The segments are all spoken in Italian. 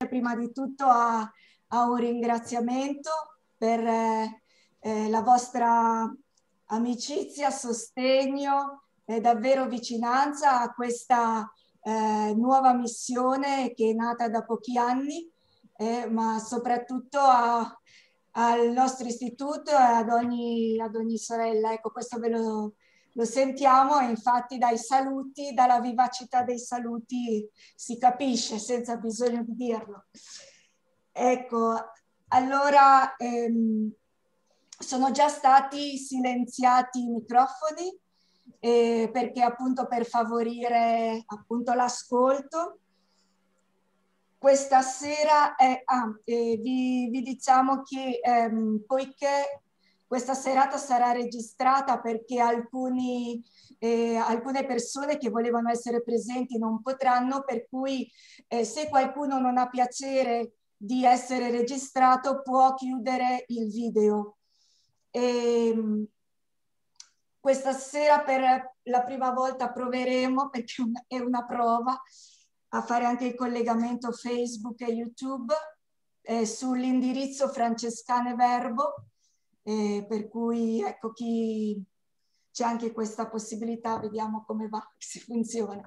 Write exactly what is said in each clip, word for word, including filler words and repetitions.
prima di tutto a, a un ringraziamento per eh, eh, la vostra amicizia, sostegno e davvero vicinanza a questa eh, nuova missione che è nata da pochi anni, eh, ma soprattutto a, al nostro istituto e ad ogni, ad ogni sorella. Ecco, questo ve lo, lo sentiamo e infatti dai saluti, dalla vivacità dei saluti si capisce senza bisogno di dirlo. Ecco, allora ehm, sono già stati silenziati i microfoni eh, perché appunto per favorire appunto l'ascolto. Questa sera è, ah, eh, vi, vi diciamo che ehm, poiché questa serata sarà registrata perché alcuni, eh, alcune persone che volevano essere presenti non potranno, per cui eh, se qualcuno non ha piacere di essere registrato può chiudere il video. E, questa sera per la prima volta proveremo, perché è una prova, a fare anche il collegamento Facebook e YouTube eh, sull'indirizzo Francescane Verbo, eh, per cui ecco chi c'è anche questa possibilità, vediamo come va, se funziona.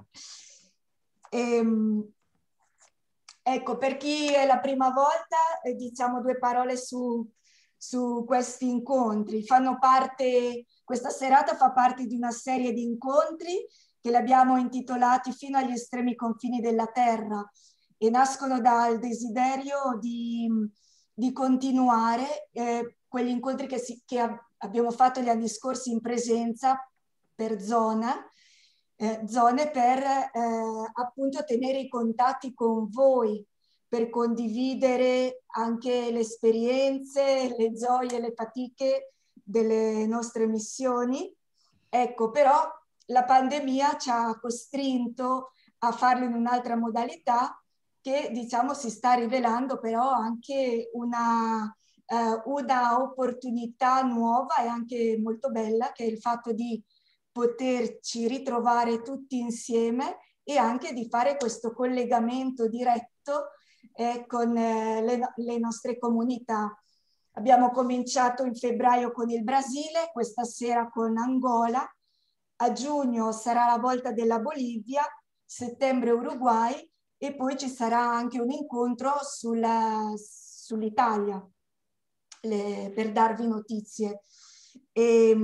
Ehm, ecco, per chi è la prima volta, eh, diciamo due parole su, su questi incontri. Fanno parte, questa serata fa parte di una serie di incontri che li abbiamo intitolati Fino agli estremi confini della terra e nascono dal desiderio di, di continuare eh, quegli incontri che, si, che abbiamo fatto gli anni scorsi in presenza per zona, eh, zone per eh, appunto tenere i contatti con voi, per condividere anche le esperienze, le gioie, le fatiche delle nostre missioni. Ecco, però la pandemia ci ha costretto a farlo in un'altra modalità che diciamo si sta rivelando però anche una, eh, una opportunità nuova e anche molto bella, che è il fatto di poterci ritrovare tutti insieme e anche di fare questo collegamento diretto eh, con eh, le, le nostre comunità. Abbiamo cominciato in febbraio con il Brasile, questa sera con Angola, a giugno sarà la volta della Bolivia, settembre Uruguay e poi ci sarà anche un incontro sull'Italia per darvi notizie. E,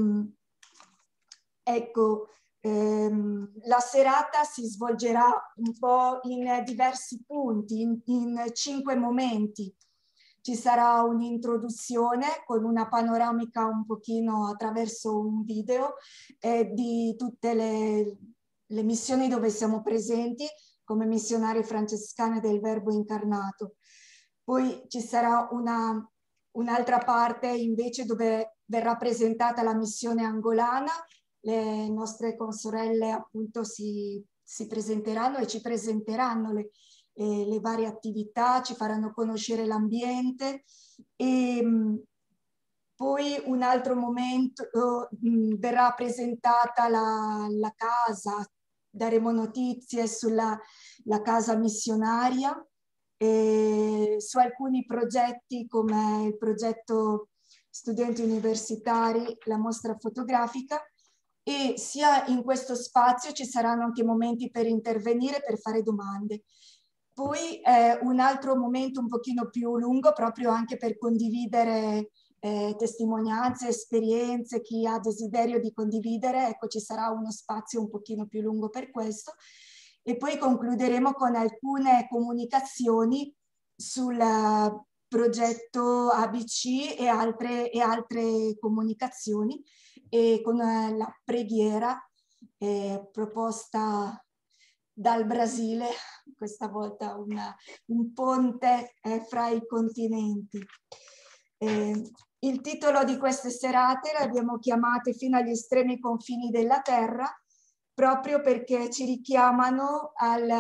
ecco, ehm, la serata si svolgerà un po' in diversi punti, in, in cinque momenti. Ci sarà un'introduzione con una panoramica un pochino attraverso un video eh, di tutte le, le missioni dove siamo presenti come missionari francescane del Verbo incarnato. Poi ci sarà una, un'altra parte invece dove verrà presentata la missione angolana. Le nostre consorelle appunto si, si presenteranno e ci presenteranno le, eh, le varie attività, ci faranno conoscere l'ambiente e mh, poi un altro momento mh, verrà presentata la, la casa, daremo notizie sulla la casa missionaria e su alcuni progetti come il progetto Studenti Universitari, la mostra fotografica. E sia in questo spazio ci saranno anche momenti per intervenire, per fare domande. Poi eh, un altro momento un pochino più lungo proprio anche per condividere eh, testimonianze, esperienze, chi ha desiderio di condividere, ecco ci sarà uno spazio un pochino più lungo per questo. E poi concluderemo con alcune comunicazioni sul progetto A B C e altre, e altre comunicazioni e con la preghiera eh, proposta dal Brasile, questa volta una, un ponte eh, fra i continenti. Eh, il titolo di queste serate l'abbiamo chiamate Fino agli estremi confini della terra, proprio perché ci richiamano al,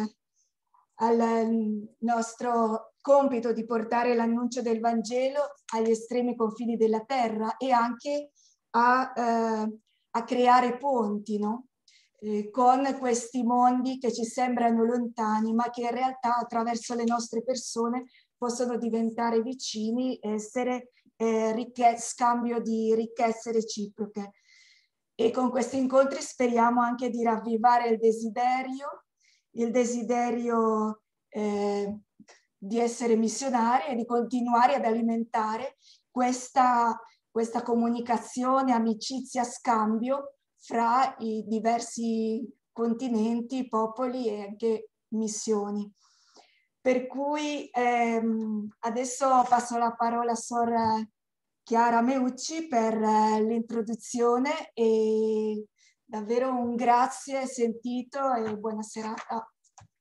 al nostro compito di portare l'annuncio del Vangelo agli estremi confini della terra e anche a, eh, a creare ponti, no? eh, con questi mondi che ci sembrano lontani, ma che in realtà attraverso le nostre persone possono diventare vicini e essere eh, ricche- scambio di ricchezze reciproche. E con questi incontri speriamo anche di ravvivare il desiderio, il desiderio eh, di essere missionari e di continuare ad alimentare questa, questa comunicazione, amicizia, scambio fra i diversi continenti, popoli e anche missioni. Per cui ehm, adesso passo la parola a Sor Chiara Meucci per eh, l'introduzione e davvero un grazie sentito e buona serata.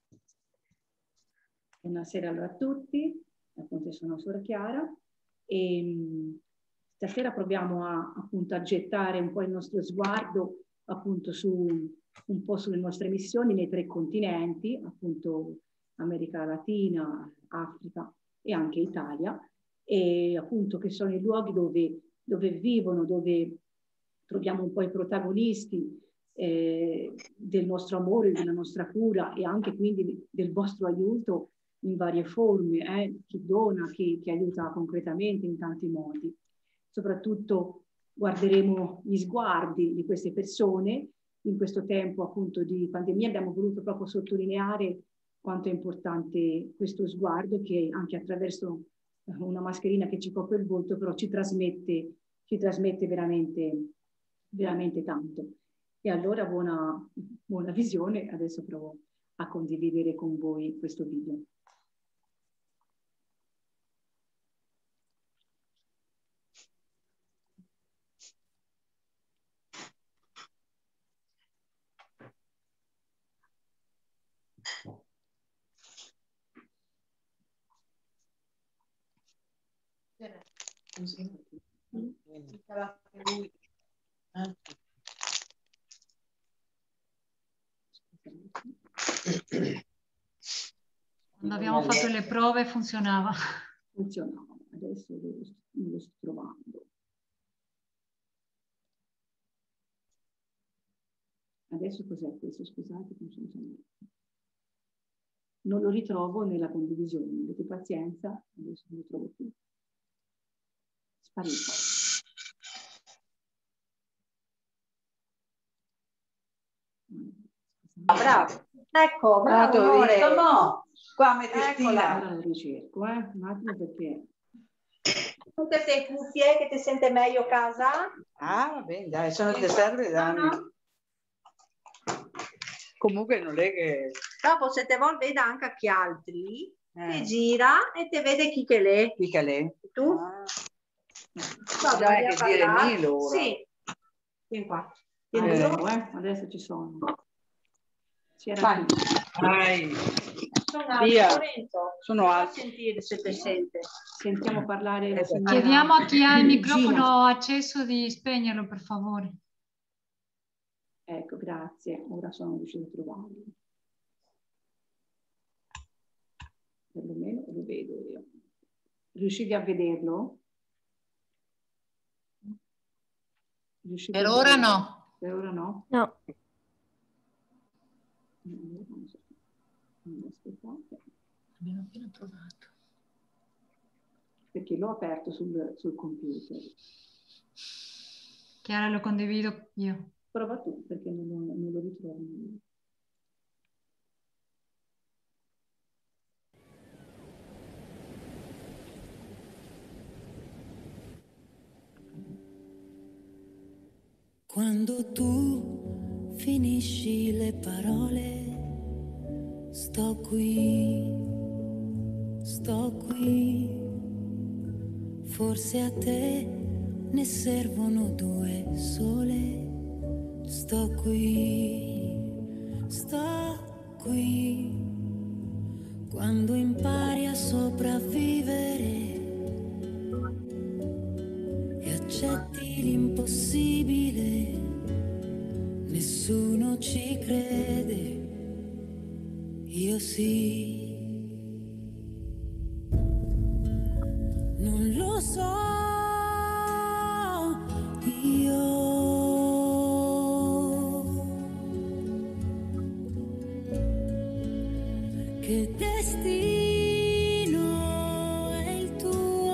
Buonasera allora a tutti, appunto sono Sor Chiara e mh, stasera proviamo a, appunto, a gettare un po' il nostro sguardo appunto su un po' sulle nostre missioni nei tre continenti, appunto America Latina, Africa e anche Italia, e appunto che sono i luoghi dove, dove vivono, dove troviamo un po' i protagonisti eh, del nostro amore, della nostra cura e anche quindi del vostro aiuto in varie forme, eh? Chi dona, chi, chi aiuta concretamente in tanti modi. Soprattutto guarderemo gli sguardi di queste persone. In questo tempo appunto di pandemia abbiamo voluto proprio sottolineare quanto è importante questo sguardo che anche attraverso una mascherina che ci copre il volto però ci trasmette, ci trasmette veramente, veramente tanto. E allora buona, buona visione, adesso provo a condividere con voi questo video. Quando abbiamo fatto le prove funzionava. Funzionava, adesso lo, lo sto trovando. Adesso cos'è questo? Scusate, non, so, non lo ritrovo nella condivisione, avete pazienza, adesso non lo trovo più. Sparito. Bravo, ecco, bravo, Ah, amore. visto, no? Qua mi testina. Ora lo ricerco, eh? Un attimo perché... Tutte queste cuffie che ti sente meglio a casa? Ah, va bene, dai, sono ti serve da No, no. Comunque non è che... Dopo se te vuol vede anche a chi altri, Eh. ti gira e te vede chi che l'è. Chi che lei? Tu? Ah. No, Dai, che dire mille ora. Sì. Vieni qua. Ah, Vieni ecco, tu. eh? Adesso ci sono. C'era Vai. qui. Vai. Sono Via. alto, Lorenzo. Sono Fa alto. sentire se ti sente. Sentiamo parlare la Esatto. signora... Chiediamo a chi ha il microfono Gina. acceso di spegnerlo, per favore. Ecco, grazie. Ora sono riuscita a trovarlo. Perlomeno lo vedo io. Riuscite a vederlo? Riuscite Per a ora vederlo? no. Per ora no? No. Aspettate. Abbiamo appena trovato. Perché l'ho aperto sul, sul computer. Chiara, lo condivido io. Prova tu, perché non lo, non lo ritrovo. Quando tu finisci le parole, sto qui, sto qui. Forse a te ne servono due sole. Sto qui, sto qui. Quando impari a sopravvivere e accetti l'impossibile, nessuno ci crede, io sì. Non lo so, io destino è il tuo,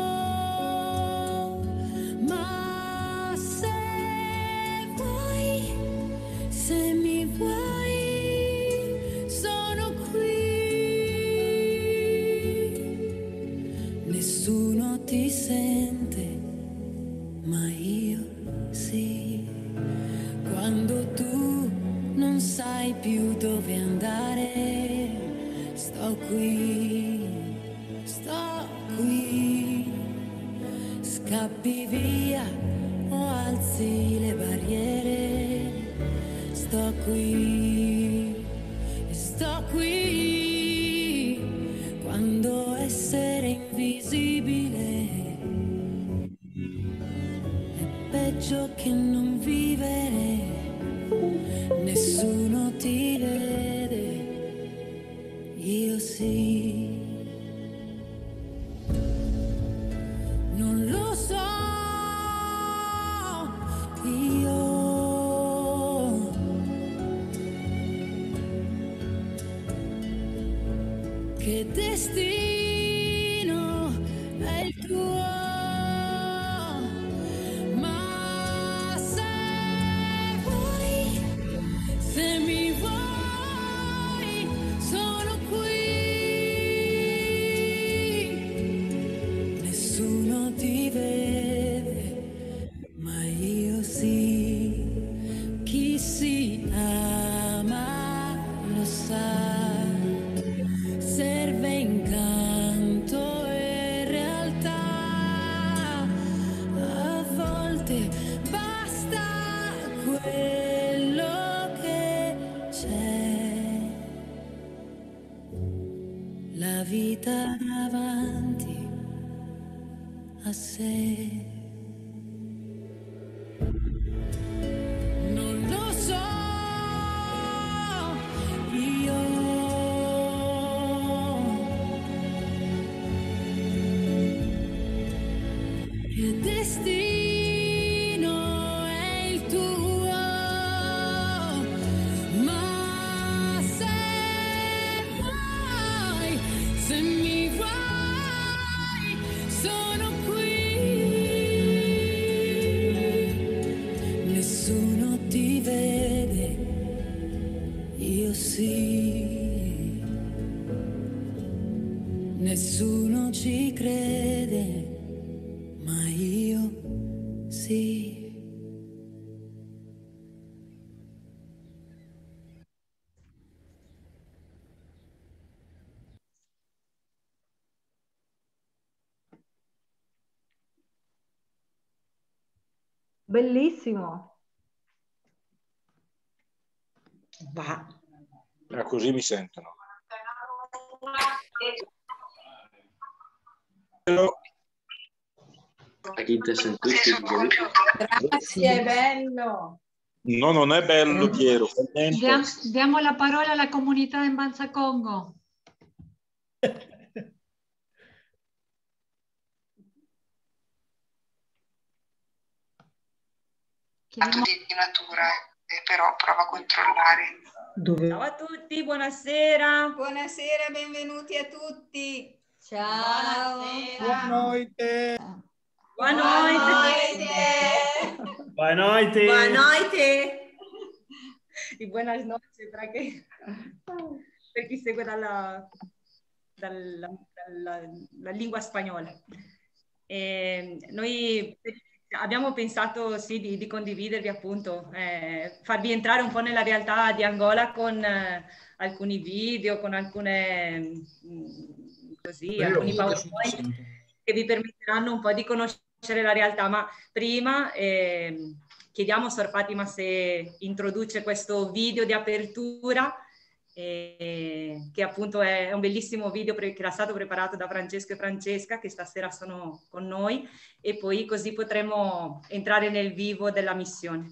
ma se vuoi, se mi vuoi, sono qui. Nessuno ti sente, ma io sì. Quando tu non sai più dove andare, sto qui, sto qui. Scappi via o alzi le barriere, sto qui, sto qui. Quando essere invisibile è peggio che non vivere, nessuno ti vede, io sì. Non lo so, io che destino è il tuo, ma se vuoi, se mi vuoi, sono qui. Nessuno ti vede, ma io sì. Chi si ama lo sa. Serve incanto e realtà, a volte basta quello che c'è, la vita davanti a sé. Non lo so, io che destino è il tuo, ma se vuoi, se mi vuoi, sono qui. Nessuno ti vede, io sì. Nessuno ci crede, ma io sì. Bellissimo. Va. Ah, così mi sentono. A chi ti senti? Grazie, bello. No, non è bello, Piero. fa niente. Diam- diamo la parola alla comunità in Banza Congo. Chiediamo- di natura, eh, però prova a controllare. Dove? Ciao a tutti, buonasera. Buonasera, benvenuti a tutti. Ciao. Buona noite. Buona noite. Buona noite. Buona noite. Y buenas noches para che, per chi segue dalla, dalla, dalla, dalla lingua spagnola. E noi abbiamo pensato sì, di, di condividervi appunto, eh, farvi entrare un po' nella realtà di Angola con eh, alcuni video, con alcune mh, così, Bello, alcuni molto PowerPoint interessante. che vi permetteranno un po' di conoscere la realtà. Ma prima eh, chiediamo a Sor Fatima se introduce questo video di apertura, eh, che appunto è un bellissimo video che era stato preparato da Francesco e Francesca, che stasera sono con noi, e poi così potremo entrare nel vivo della missione.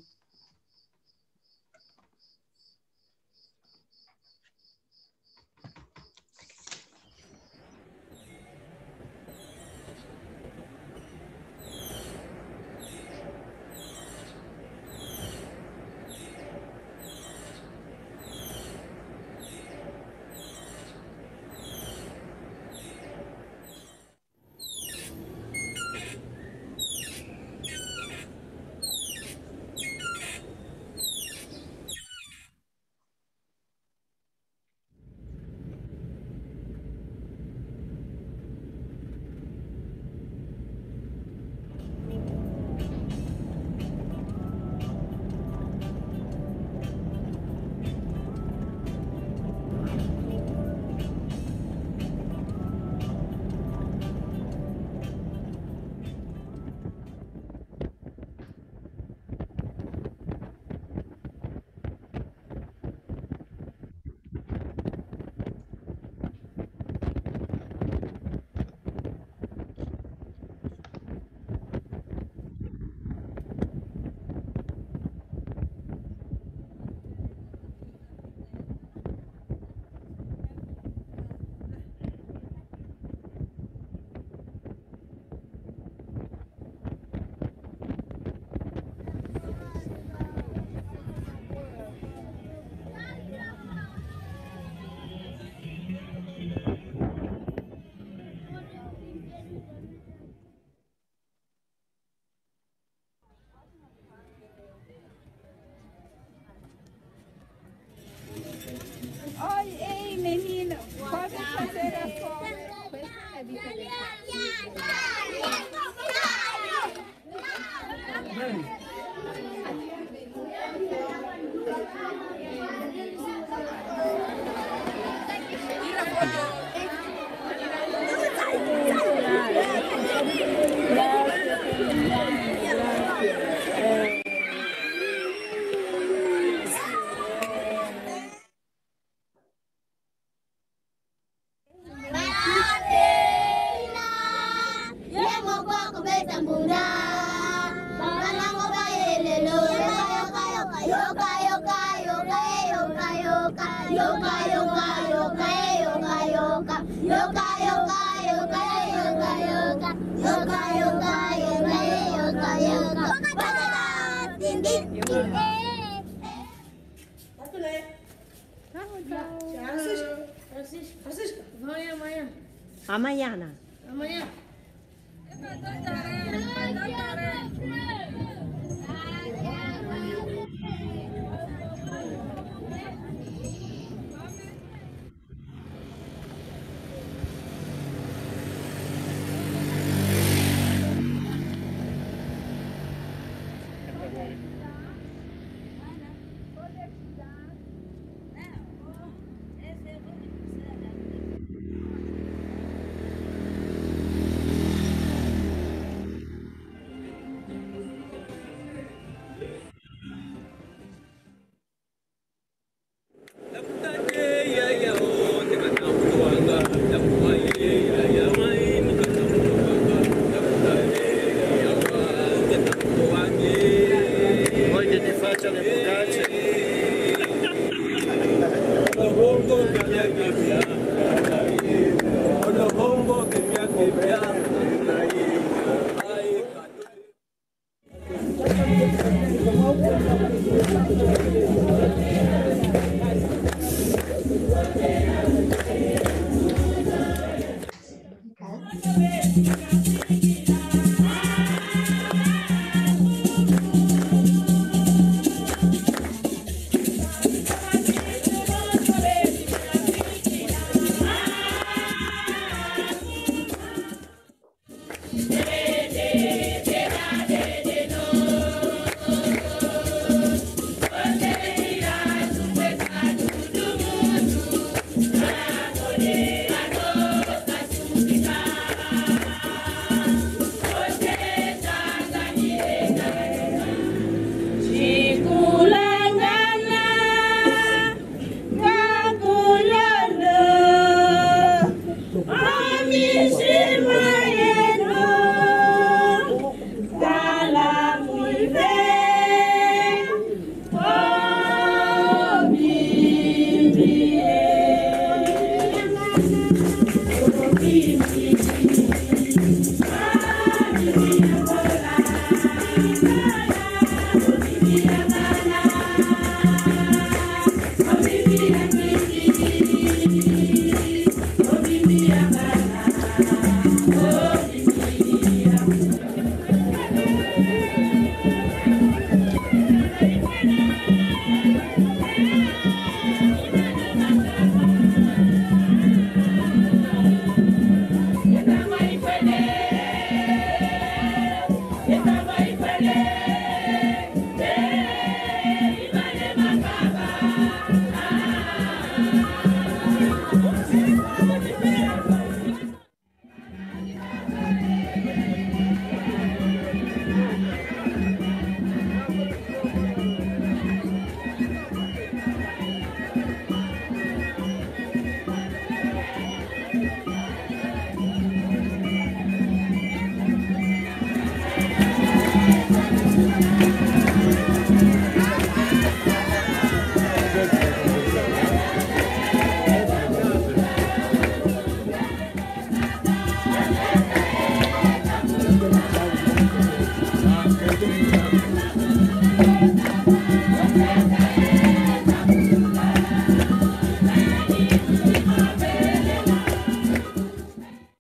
Amayana. Amayana.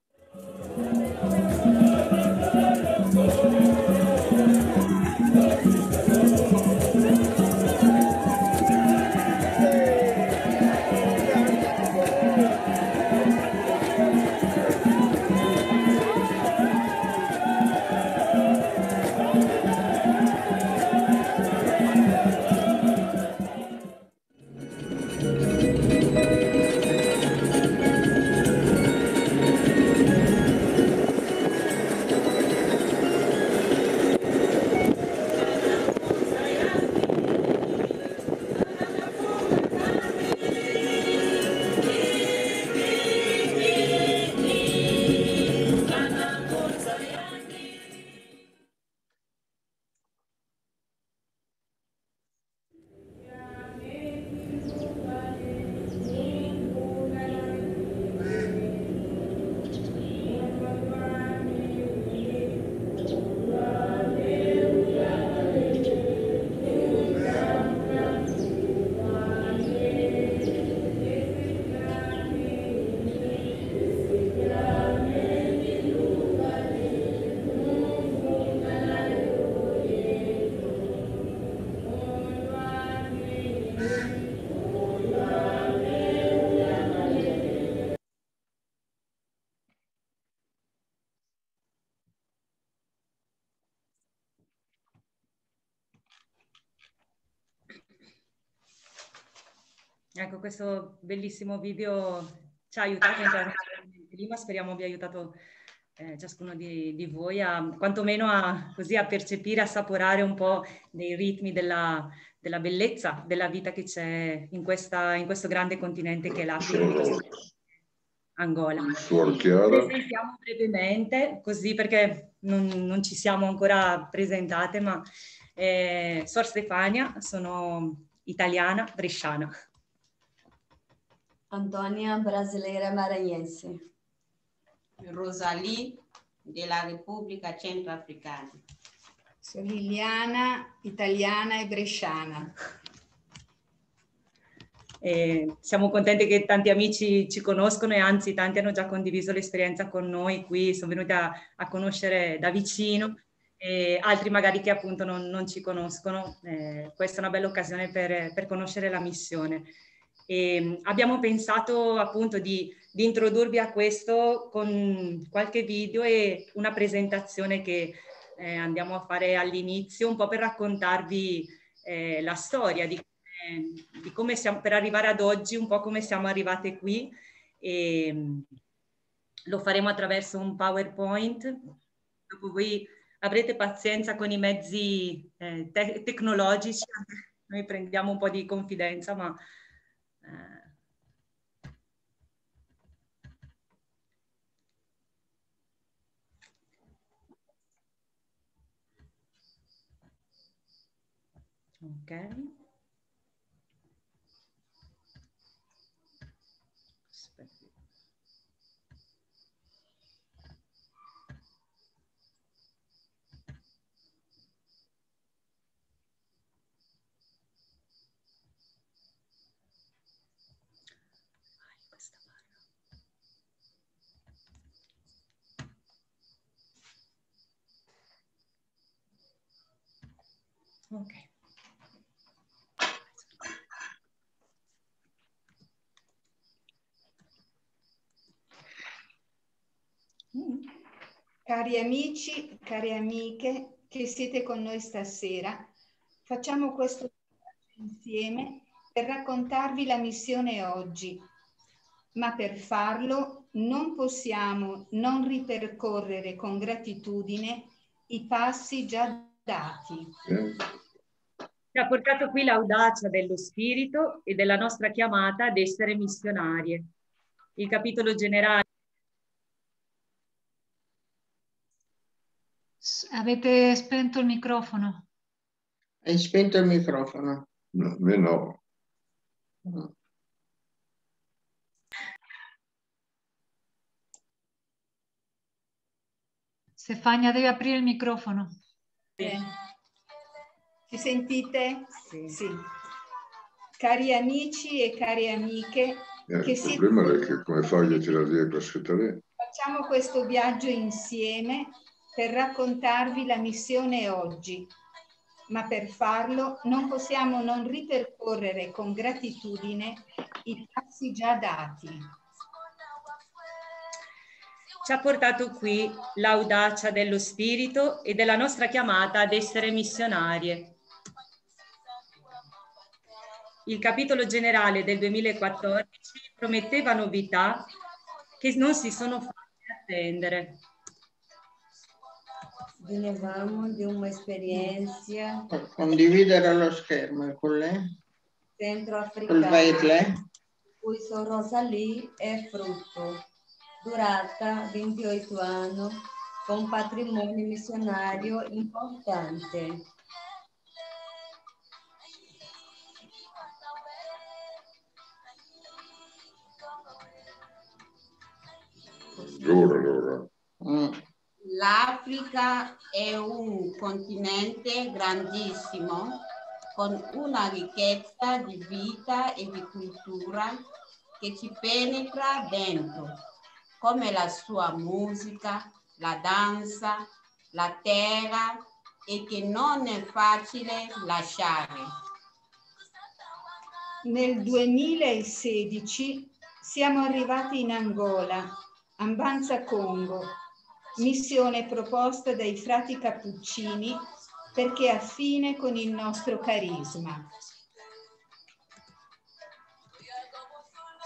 Thank you. ecco, questo bellissimo video ci ha aiutato a entrare in clima, speriamo vi ha aiutato eh, ciascuno di, di voi a quantomeno a, così, a percepire, a assaporare un po' dei ritmi della, della bellezza della vita che c'è in, questa, in questo grande continente che è l'Africa. Angola. Presentiamo brevemente, così perché non, non ci siamo ancora presentate, ma eh, Suor Stefania, sono italiana, bresciana. Antonia, brasileira maranhense. Rosalie, della Repubblica Centroafricana. Sono Liliana, italiana e bresciana. E siamo contenti che tanti amici ci conoscono e anzi tanti hanno già condiviso l'esperienza con noi qui, sono venuti a, a conoscere da vicino e altri magari che appunto non, non ci conoscono. Eh, questa è una bella occasione per, per conoscere la missione. E abbiamo pensato appunto di, di introdurvi a questo con qualche video e una presentazione che eh, andiamo a fare all'inizio, un po' per raccontarvi eh, la storia di di come siamo per arrivare ad oggi, un po' come siamo arrivate qui, e lo faremo attraverso un PowerPoint. Dopo voi avrete pazienza con i mezzi eh, te tecnologici, noi prendiamo un po' di confidenza, ma eh. ok. Ok. Cari amici, cari amiche che siete con noi stasera, facciamo questo insieme per raccontarvi la missione oggi, ma per farlo non possiamo non ripercorrere con gratitudine i passi già dati. Ci ha portato qui l'audacia dello spirito e della nostra chiamata ad essere missionarie. Il capitolo generale. Avete spento il microfono. Hai spento il microfono? No, me no. No. Stefania, devi aprire il microfono. Sì. Ci sentite? Sì. Sì. Cari amici e cari amiche, Eh, che il siete... problema è che come fai a tirare via questa lì? Facciamo questo viaggio insieme per raccontarvi la missione oggi, ma per farlo non possiamo non ripercorrere con gratitudine i passi già dati. Ci ha portato qui l'audacia dello spirito e della nostra chiamata ad essere missionarie. Il capitolo generale del duemilaquattordici prometteva novità che non si sono fatte attendere. Venivamo di un'esperienza condividere lo schermo con lei, centroafricana, cui Sor Rosalie è frutto, durata ventotto anni, con patrimonio missionario importante. Allora, allora. Mm. L'Africa è un continente grandissimo, con una ricchezza di vita e di cultura che ci penetra dentro, come la sua musica, la danza, la terra, e che non è facile lasciare. Nel duemilasedici siamo arrivati in Angola, a Mbanza Congo, missione proposta dai frati cappuccini perché affine con il nostro carisma.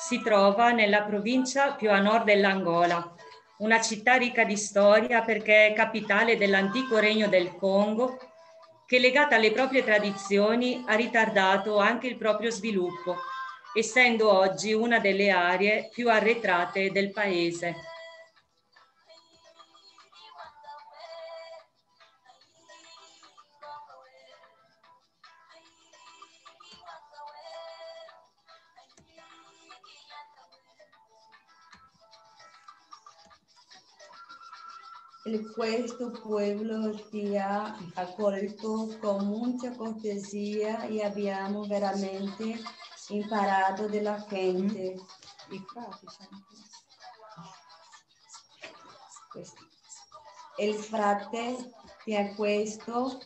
si trova nella provincia più a nord dell'Angola, una città ricca di storia perché è capitale dell'antico regno del Congo, che legata alle proprie tradizioni ha ritardato anche il proprio sviluppo, essendo oggi una delle aree più arretrate del paese. Questo pueblo ti ha accolto con molta cortesia e abbiamo veramente imparato della gente. I frati Il frate ti ha chiesto.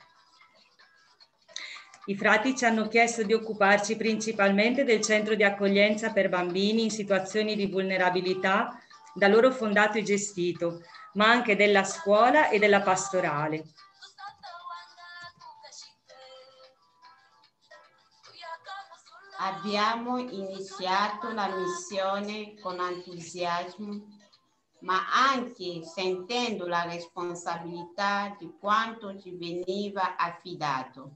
I frati ci hanno chiesto di occuparci principalmente del centro di accoglienza per bambini in situazioni di vulnerabilità da loro fondato e gestito, ma anche della scuola e della pastorale. Abbiamo iniziato la missione con entusiasmo, ma anche sentendo la responsabilità di quanto ci veniva affidato.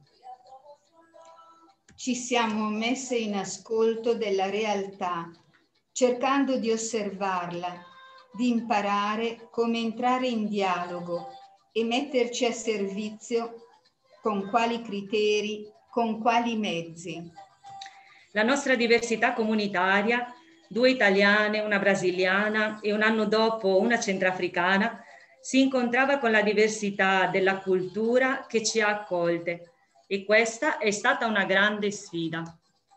Ci siamo messe in ascolto della realtà, cercando di osservarla, di imparare come entrare in dialogo e metterci a servizio con quali criteri, con quali mezzi. La nostra diversità comunitaria, due italiane, una brasiliana e un anno dopo una centrafricana, si incontrava con la diversità della cultura che ci ha accolte, e questa è stata una grande sfida.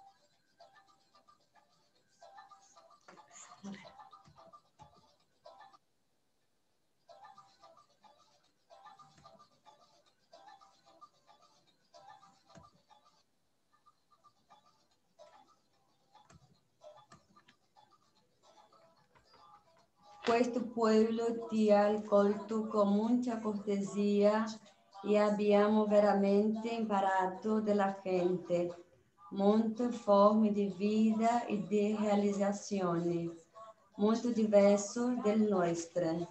Questo pueblo ti ha accolto con molta cortesia e abbiamo veramente imparato dalla gente molte forme di vita e di realizzazione, molto diverse dalle nostre.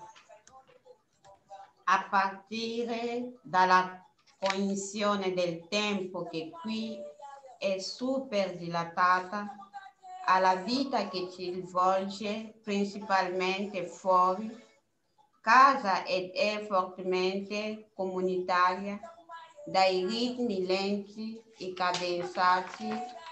A partire dalla cognizione del tempo che qui è super dilatata, alla vita che ci svolge principalmente fuori casa ed è fortemente comunitaria, dai ritmi lenti e cadenzati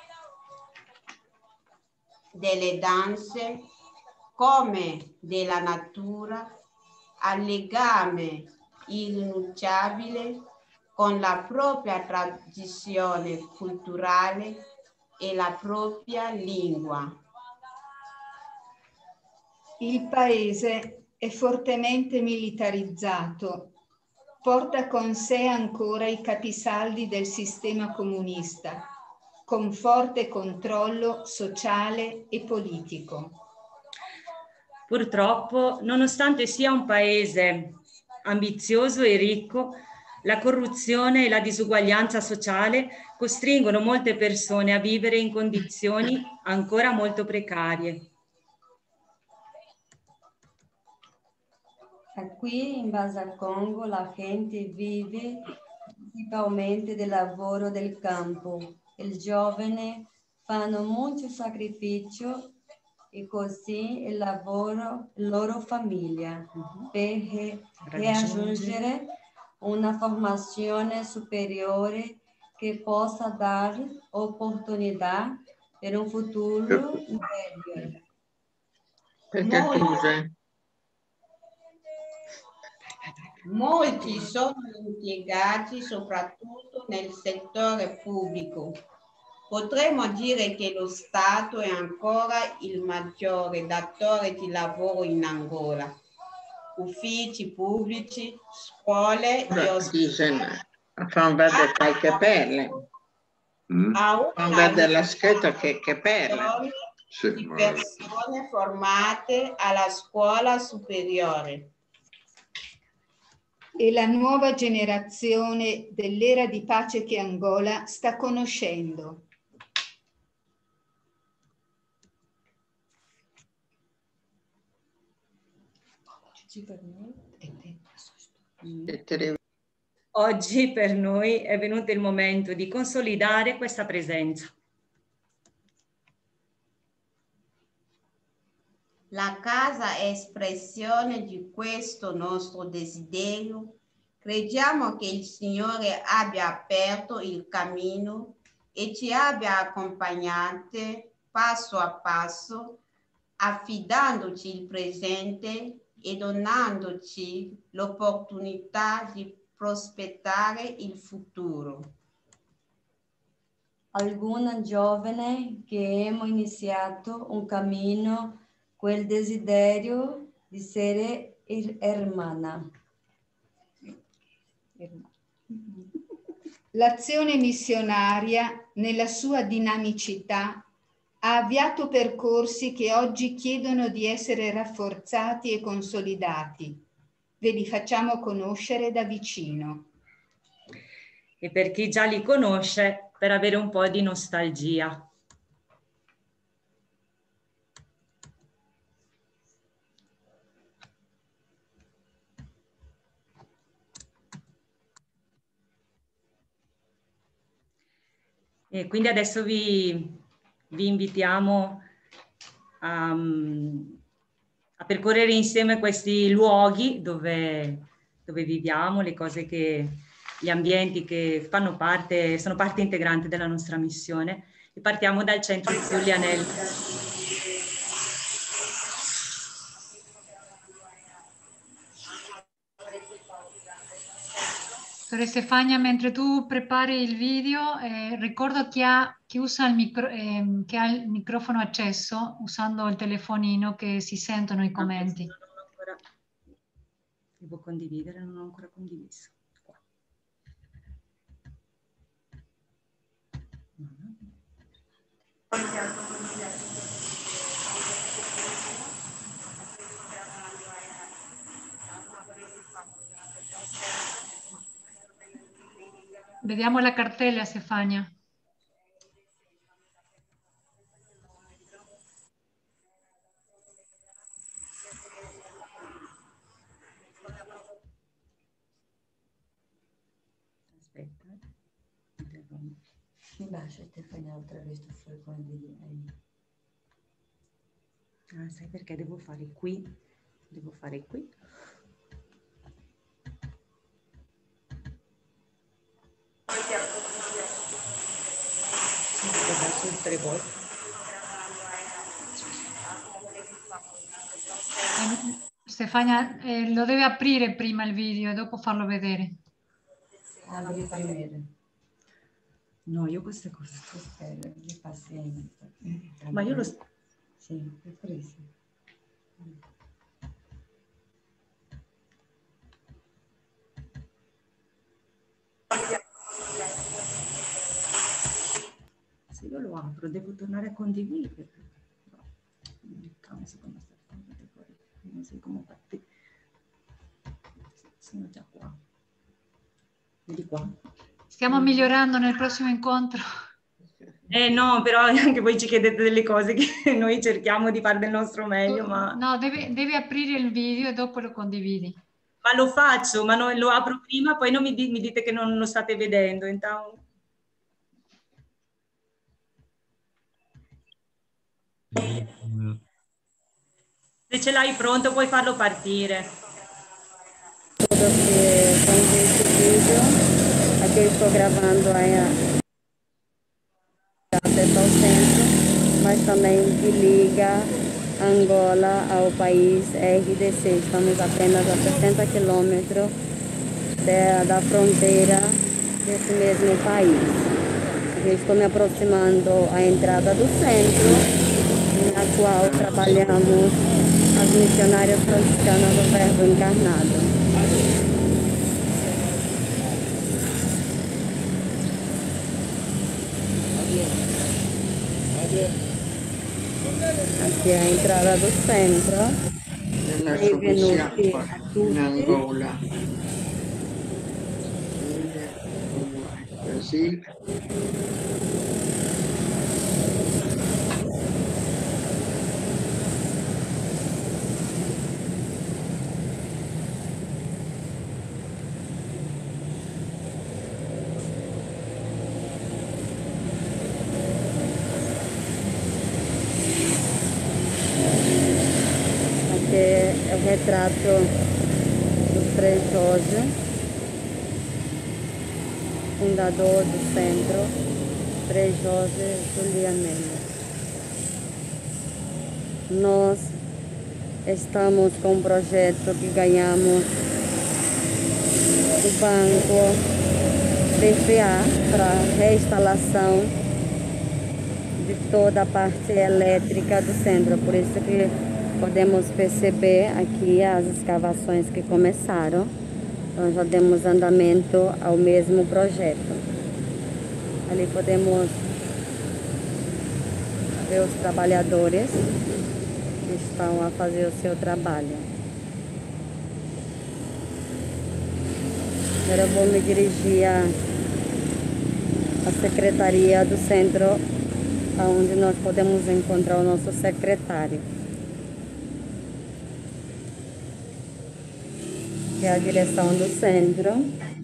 delle danze come della natura, al legame irrinunciabile con la propria tradizione culturale e la propria lingua. Il paese è fortemente militarizzato, porta con sé ancora i capisaldi del sistema comunista, con forte controllo sociale e politico. Purtroppo, nonostante sia un paese ambizioso e ricco, la corruzione e la disuguaglianza sociale costringono molte persone a vivere in condizioni ancora molto precarie. Qui in Banza-Congo la gente vive principalmente del lavoro del campo. I giovani fanno molto sacrificio e così il lavoro, la loro famiglia, uh-huh. per raggiungere una formazione superiore che possa dare opportunità per un futuro meglio. Perché cos'è? Molti sono impiegati soprattutto nel settore pubblico. Potremmo dire che lo Stato è ancora il maggiore datore di lavoro in Angola. Uffici pubblici, scuole e ospedali. Fanno vedere qualche perle. Mm? Fanno vedere la scheda che, che perle. Sì, di ma... persone formate alla scuola superiore. E la nuova generazione dell'era di pace che Angola sta conoscendo. Oggi per noi è venuto il momento di consolidare questa presenza. La casa è espressione di questo nostro desiderio. Crediamo che il Signore abbia aperto il cammino e ci abbia accompagnate passo a passo, affidandoci il presente e donandoci l'opportunità di prospettare il futuro. Alguna giovane che abbiamo iniziato un cammino, quel desiderio di essere hermana. L'azione missionaria, nella sua dinamicità, ha avviato percorsi che oggi chiedono di essere rafforzati e consolidati. Ve li facciamo conoscere da vicino. E per chi già li conosce, per avere un po' di nostalgia. E quindi adesso vi, vi invitiamo a, a percorrere insieme questi luoghi dove, dove viviamo, le cose che, gli ambienti che fanno parte, sono parte integrante della nostra missione. E partiamo dal centro di Giulianel. Sorella Stefania, mentre tu prepari il video, eh, ricordo chi ha, chi usa il micro, eh, che ha il microfono acceso, usando il telefonino, che si sentono i commenti. Non ho ancora... Devo condividere, non ho ancora condiviso. Qua. Vediamo la cartella, Stefania. Aspetta. Mi lascia Stefania altra vez tu fai condividi. Ah, sai perché devo fare qui? Devo fare qui. Tre volte. Stefania, eh, lo deve aprire prima il video e dopo farlo vedere. Apri prima. No, io queste cose. Aspetta, di pazienza. Ma io lo... Sì, è preso. Se io lo apro, devo tornare a condividere. No, secondo me non sei come fatti. Sono già qua. Vedi qua. Stiamo migliorando nel prossimo incontro. Eh no, però anche voi ci chiedete delle cose che noi cerchiamo di fare del nostro meglio, ma... No, devi, devi aprire il video e dopo lo condividi. Ma lo faccio, ma no, lo apro prima, poi non mi, di, mi dite che non lo state vedendo, intanto... Se ce l'hai pronto puoi farlo partire. Porque con este vídeo, aqui eu estou gravando aí acesso ao centro, mas também que liga Angola ao país R D C. Estamos apenas a sessenta quilômetros da, da fronteira desse mesmo país. Eu estou me aproximando à entrada do centro, na qual trabalhamos as missionárias franciscanas do Verbo Encarnado. Aqui é a entrada do centro. Benvenuti a tutti. In Angola. Così. retrato do Frei Jorge, fundador do centro, Frei Jorge Julianelli. Nós estamos com um projeto que ganhamos do Banco B F A para reinstalação de toda a parte elétrica do centro. Por isso que podemos perceber aqui as escavações que começaram. Então já demos andamento ao mesmo projeto. Ali podemos ver os trabalhadores que estão a fazer o seu trabalho. Agora eu vou me dirigir à, à secretaria do centro, onde nós podemos encontrar o nosso secretário, que é a direção do centro.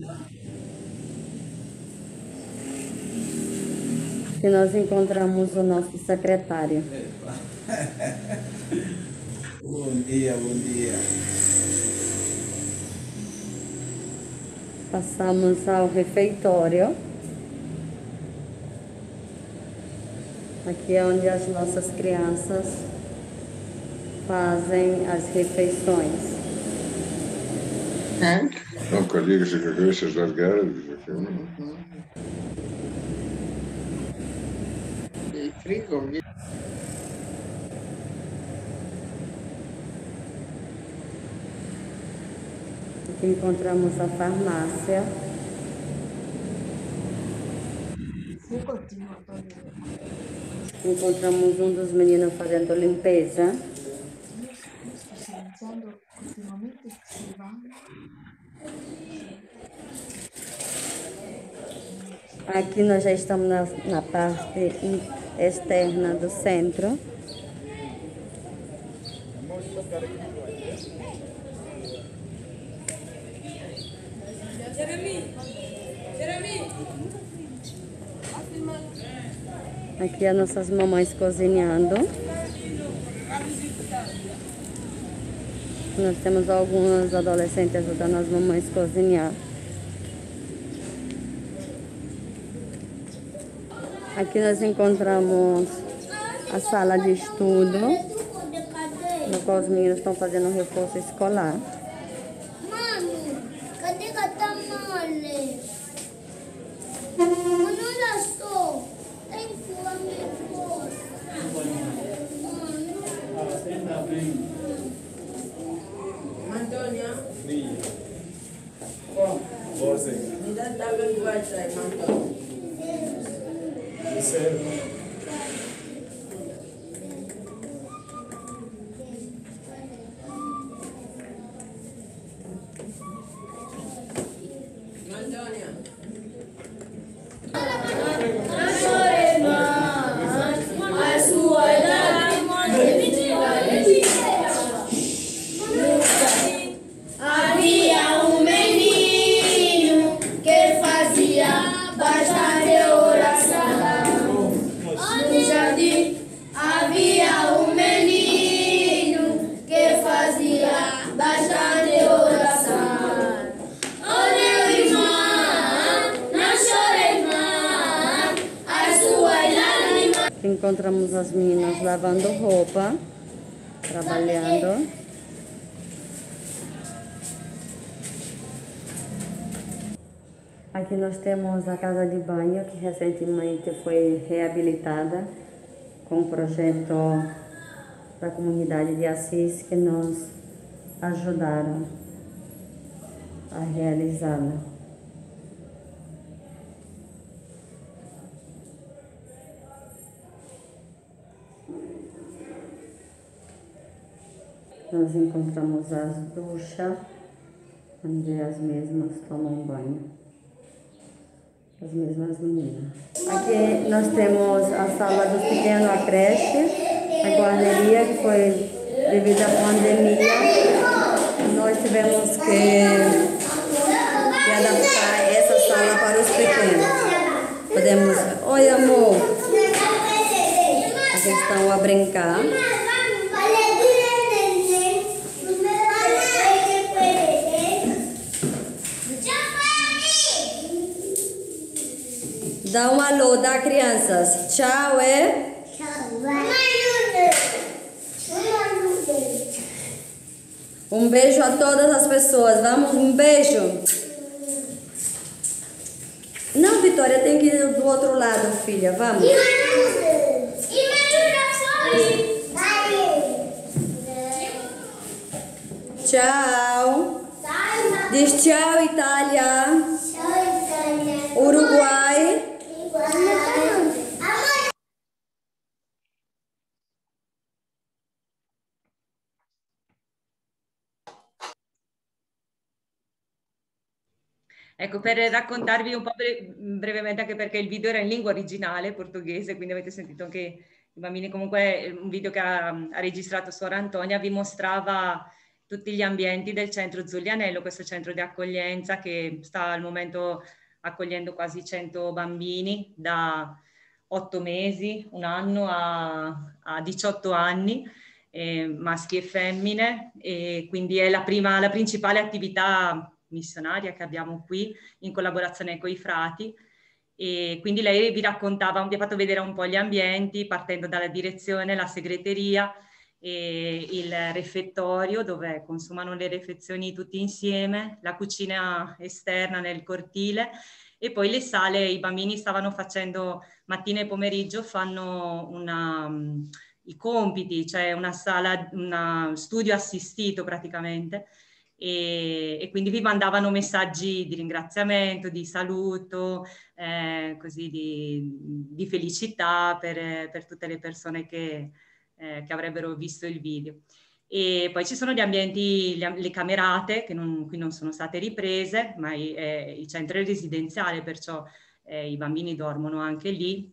E nós encontramos o nosso secretário. Bom dia, bom dia. Passamos ao refeitório. Aqui é onde as nossas crianças fazem as refeições. Não, collega se cabeças largadas. Il frigo. Aqui encontramos a farmácia. Encontramos um dos meninos fazendo limpeza. Aqui nós já estamos na, na parte externa do centro. Aqui as nossas mamães cozinhando. Nós temos alguns adolescentes ajudando as mamães a cozinhar. Aqui nós encontramos a sala de estudo, no qual os meninos estão fazendo um reforço escolar. Mami, cadê a tamale? Não lá estou. Tem fome. Antônia? Sim. Bom. Você. Me dá também que vai trair, Antônia. Serve. Encontramos as meninas lavando roupa, trabalhando. Aqui nós temos a casa de banho, que recentemente foi reabilitada com um projeto da comunidade de Assis, que nos ajudaram a realizá-la. Nós encontramos as duchas, onde as mesmas tomam banho. As mesmas meninas. Aqui nós temos a sala dos pequenos, a creche, a guarderia, que foi devido à pandemia. Nós tivemos que, que adaptar essa sala para os pequenos. Podemos... Oi, amor! Aqui estão a brincar. Dá um alô, dá, crianças. Tchau, é? Tchau. Um beijo a todas as pessoas. Vamos, um beijo. Não, Vitória, tem que ir do outro lado, filha. Vamos. Tchau. Diz tchau, Itália. Uruguai. Ecco, per raccontarvi un po' bre brevemente, anche perché il video era in lingua originale, portoghese, quindi avete sentito anche i bambini, comunque un video che ha, ha registrato Suora Antonia, vi mostrava tutti gli ambienti del centro Zulianello, questo centro di accoglienza che sta al momento accogliendo quasi cento bambini da otto mesi, un anno a, a diciotto anni, eh, maschi e femmine, e quindi è la, prima, la principale attività missionaria che abbiamo qui in collaborazione con i frati. E quindi lei vi raccontava, vi ha fatto vedere un po' gli ambienti, partendo dalla direzione, la segreteria e il refettorio dove consumano le refezioni tutti insieme, la cucina esterna nel cortile e poi le sale. I bambini stavano facendo mattina e pomeriggio, fanno una, um, i compiti, cioè una sala, un studio assistito praticamente. E, e quindi vi mandavano messaggi di ringraziamento, di saluto, eh, così di, di felicità per, per tutte le persone che, eh, che avrebbero visto il video. E poi ci sono gli ambienti, le, le camerate che non, qui non sono state riprese, ma i, eh, il centro è residenziale, perciò eh, i bambini dormono anche lì.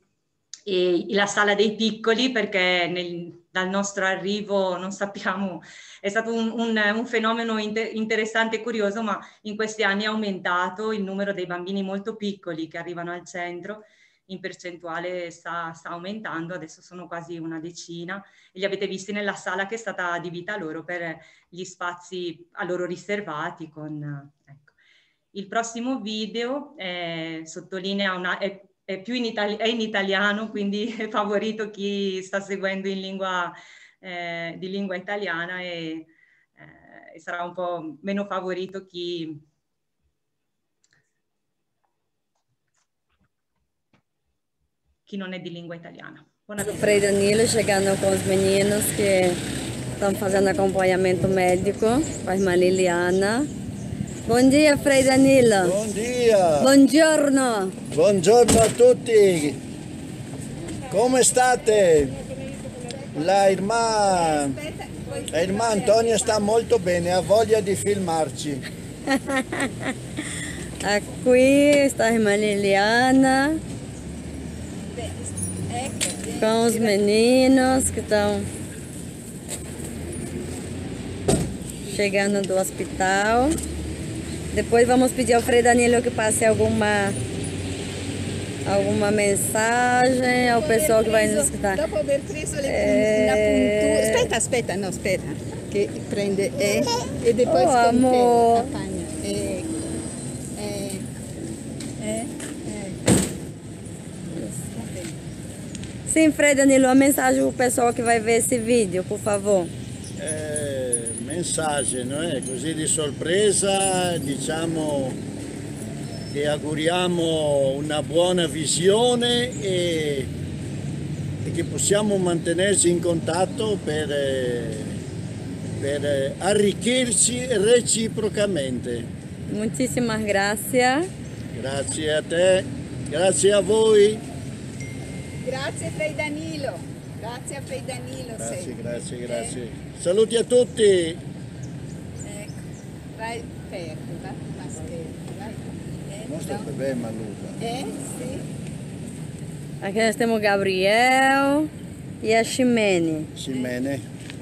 E la sala dei piccoli, perché nel, dal nostro arrivo non sappiamo, è stato un, un, un fenomeno inter, interessante e curioso, ma in questi anni è aumentato il numero dei bambini molto piccoli che arrivano al centro, in percentuale sta, sta aumentando, adesso sono quasi una decina, e li avete visti nella sala che è stata adibita a loro per gli spazi a loro riservati. Con, ecco. Il prossimo video eh, sottolinea una... È, È, più in, itali è in italiano, quindi è favorito chi sta seguendo in lingua, eh, di lingua italiana e, eh, e sarà un po' meno favorito chi, chi non è di lingua italiana. Frei Danilo chegando com os meninos que estão fazendo acompanhamento médico com a irmã Liliana. Bom dia, Frei Danilo. Bom dia. Buongiorno. Buongiorno a tutti. Come state? La irmã, la irmã Antonia sta molto bene, ha voglia di filmarci. Aqui está a irmã Liliana com os meninos que estão chegando do hospital. Depois vamos pedir ao Frei Danilo que passe alguma alguma mensagem ao pessoal que vai nos escutar. Dopo aver preso le Eh, punture, aspetta, aspetta, no, aspetta, che prende E e poi Oh, amor. E, e, e, Sim, Frei Danilo, uma mensagem para o pessoal que vai ver esse vídeo, por favor. Eh, messaggio, no? Così di sorpresa, diciamo che auguriamo una buona visione e, e che possiamo mantenerci in contatto per, eh, per eh, arricchirci reciprocamente. Muitíssimas gracias. Grazie a te, grazie a voi. Grazie Frei Danilo, grazie a Frei Danilo. Grazie, sempre. grazie, grazie. Eh, Saluti a tutti. ecco, vai perto, va, ma scherzo, vai. Eh, Mostra no. bem, Maluca. Eh, sì. Aqui nós temos o Gabriel e a Ximene. Ximene.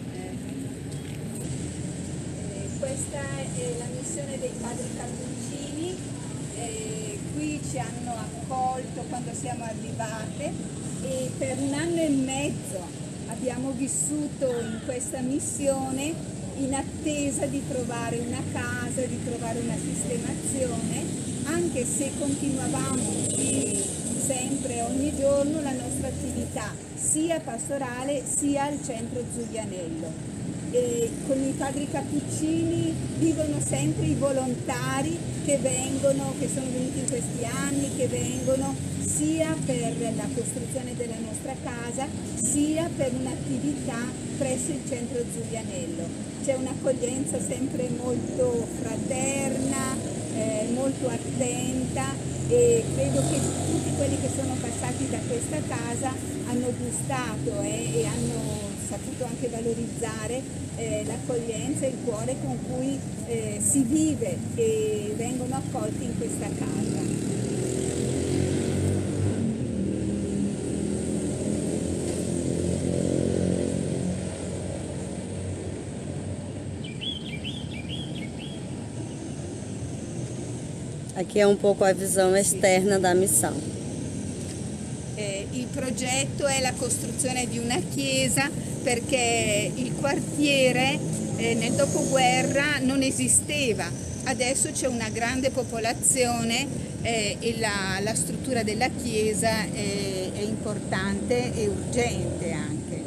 Questa è la missione dei padri cappuccini, eh, qui ci hanno accolto quando siamo arrivate e per un anno e mezzo abbiamo vissuto in questa missione in attesa di trovare una casa, di trovare una sistemazione, anche se continuavamo di sempre, ogni giorno, la nostra attività sia pastorale sia al centro Zulianello. E con i padri cappuccini vivono sempre i volontari che vengono, che sono venuti in questi anni, che vengono sia per la costruzione della nostra casa, sia per un'attività presso il centro Zulianello. C'è un'accoglienza sempre molto fraterna, eh, molto attenta, e credo che tutti quelli che sono passati da questa casa hanno gustato eh, e hanno saputo anche valorizzare eh, l'accoglienza e il cuore con cui eh, si vive e vengono accolti in questa casa. Aqui è un po' a visão esterna da missão. Eh, il progetto è la costruzione di una chiesa perché il quartiere eh, nel dopoguerra non esisteva, adesso c'è una grande popolazione eh, e la, la struttura della chiesa è, è importante e urgente anche.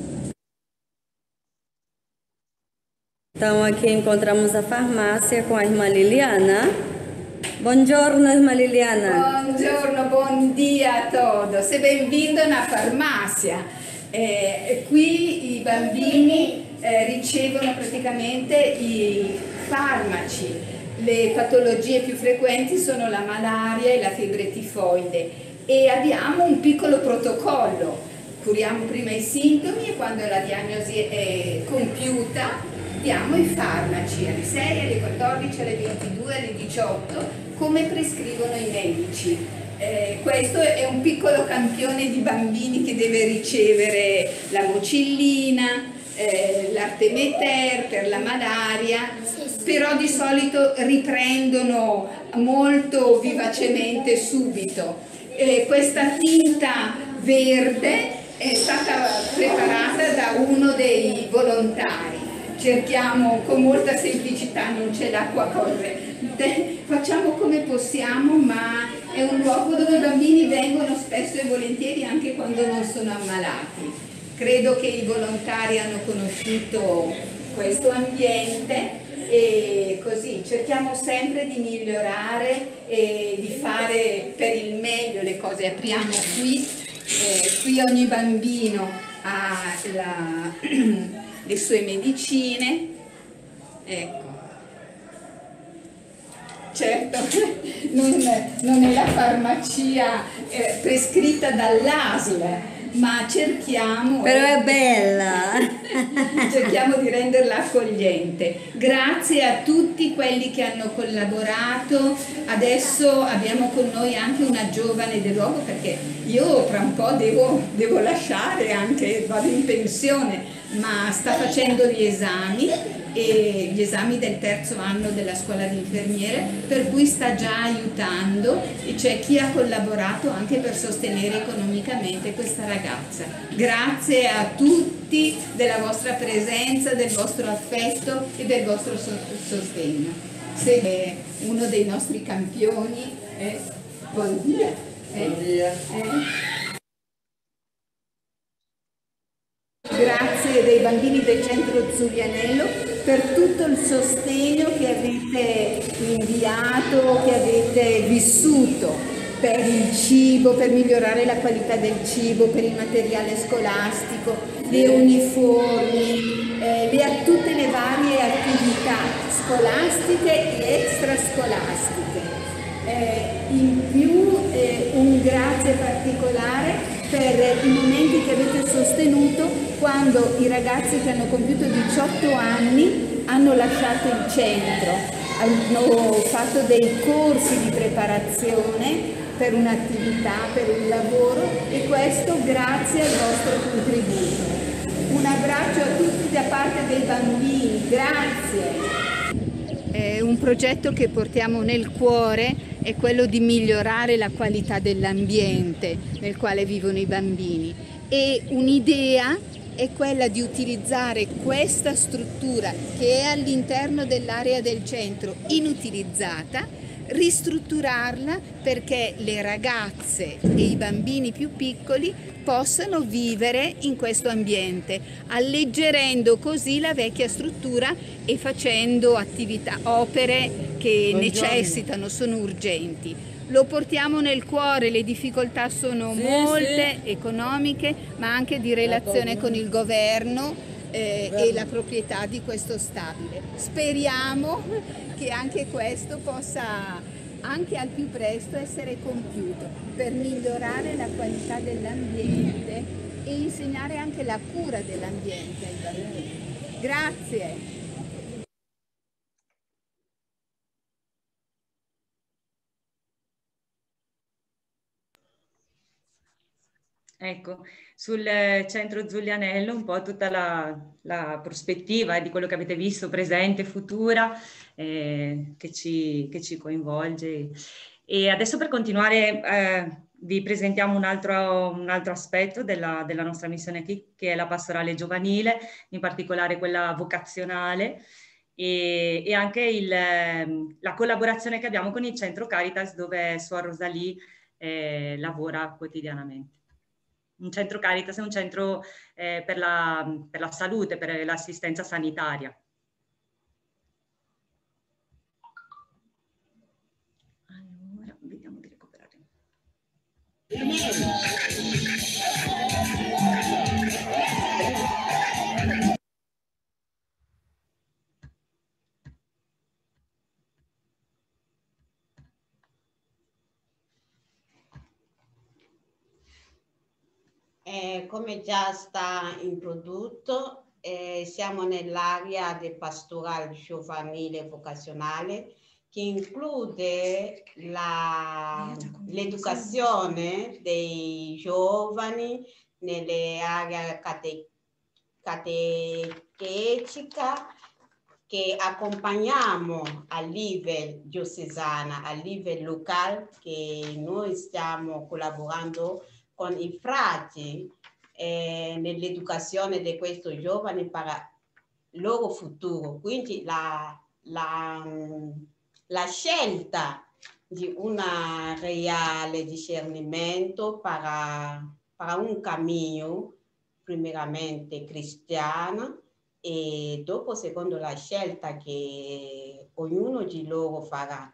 Então aqui encontramos a farmácia com a irmã Liliana. Buongiorno, irmã Liliana. Buongiorno, buon dia a todos e benvenuti na farmacia. Eh, qui i bambini eh, ricevono praticamente i farmaci. Le patologie più frequenti sono la malaria e la febbre tifoide e abbiamo un piccolo protocollo. Curiamo prima i sintomi e quando la diagnosi è compiuta diamo i farmaci alle sei, alle quattordici, alle ventidue, alle diciotto, come prescrivono i medici. Eh, questo è un piccolo campione di bambini che deve ricevere la mocillina, eh, l'Artemeter per la malaria, però di solito riprendono molto vivacemente subito. Eh, questa tinta verde è stata preparata da uno dei volontari. Cerchiamo con molta semplicità, non c'è l'acqua corrente, facciamo come possiamo, ma è un luogo dove i bambini vengono spesso e volentieri anche quando non sono ammalati. Credo che i volontari hanno conosciuto questo ambiente e così cerchiamo sempre di migliorare e di fare per il meglio le cose. Apriamo qui, eh, qui ogni bambino ha la... le sue medicine, ecco. Certo, non, non è la farmacia eh, prescritta dall'A S L, ma cerchiamo... Però è bella! cerchiamo di renderla accogliente. Grazie a tutti quelli che hanno collaborato. Adesso abbiamo con noi anche una giovane del luogo, perché io tra un po' devo, devo lasciare, anche vado in pensione, ma sta facendo gli esami, e gli esami del terzo anno della scuola di infermiere, per cui sta già aiutando e c'è chi ha collaborato anche per sostenere economicamente questa ragazza. Grazie a tutti della vostra presenza, del vostro affetto e del vostro sostegno. Sei uno dei nostri campioni. Eh? Buon dia. Eh? Buon dia. Eh? Grazie dei bambini del centro Zulianello per tutto il sostegno che avete inviato, che avete vissuto per il cibo, per migliorare la qualità del cibo, per il materiale scolastico, le uniformi, eh, le, tutte le varie attività scolastiche e extrascolastiche. Eh, in più eh, un grazie particolare per i momenti che avete sostenuto quando i ragazzi che hanno compiuto diciotto anni hanno lasciato il centro, hanno fatto dei corsi di preparazione per un'attività, per un lavoro, e questo grazie al vostro contributo. Un abbraccio a tutti da parte dei bambini, grazie. È un progetto che portiamo nel cuore, è quello di migliorare la qualità dell'ambiente nel quale vivono i bambini, e un'idea è quella di utilizzare questa struttura che è all'interno dell'area del centro inutilizzata ristrutturarla perché le ragazze e i bambini più piccoli possano vivere in questo ambiente, alleggerendo così la vecchia struttura e facendo attività, opere che necessitano, sono urgenti. Lo portiamo nel cuore, le difficoltà sono sì, molte, sì. economiche, ma anche di relazione con il governo eh, e la proprietà di questo stabile. Speriamo che anche questo possa, anche al più presto, essere compiuto per migliorare la qualità dell'ambiente e insegnare anche la cura dell'ambiente ai bambini. Grazie. Ecco, sul centro Zulianello un po' tutta la, la prospettiva di quello che avete visto, presente e futura, eh, che, ci, che ci coinvolge. E adesso per continuare eh, vi presentiamo un altro, un altro aspetto della, della nostra missione qui, che è la pastorale giovanile, in particolare quella vocazionale, e, e anche il, la collaborazione che abbiamo con il centro Caritas, dove Suor Rosalì eh, lavora quotidianamente. Un centro Caritas è un centro eh, per, la, per la salute, per l'assistenza sanitaria. Allora, vediamo di recuperare. Eh, come già sta introdotto, eh, siamo nell'area del pastorale giovanile vocazionale che include l'educazione dei giovani nelle aree cate, catechetica che accompagniamo a livello diocesano, a livello locale, che noi stiamo collaborando con i frati eh, nell'educazione di questi giovani per il loro futuro. Quindi la, la, la scelta di un reale discernimento per, per un cammino primeramente cristiano e dopo secondo la scelta che ognuno di loro farà.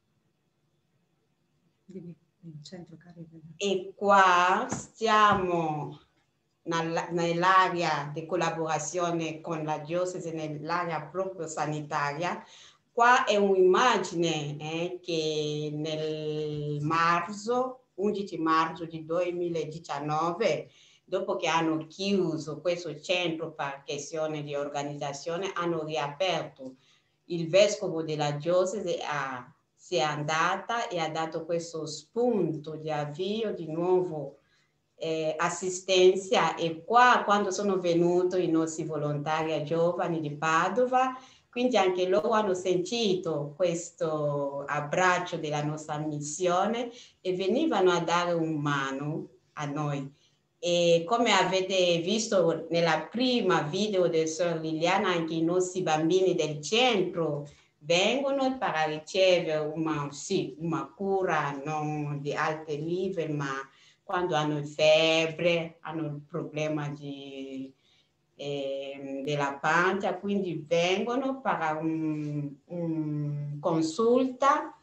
E qua stiamo nell'area di collaborazione con la diocesi, nell'area proprio sanitaria. Qua è un'immagine eh, che nel marzo, undici marzo di duemiladiciannove, dopo che hanno chiuso questo centro per questione di organizzazione, hanno riaperto. Il vescovo della diocesi ha si è andata e ha dato questo spunto di avvio di nuovo eh, assistenza, e qua quando sono venuti i nostri volontari giovani di Padova, quindi anche loro hanno sentito questo abbraccio della nostra missione e venivano a dare un mano a noi. E come avete visto nella prima video del Sor Liliana, anche i nostri bambini del centro vengono per ricevere una, sì, una cura non di alto livello, ma quando hanno febbre, hanno il problema di, eh, della pancia, quindi vengono per un, un consulta.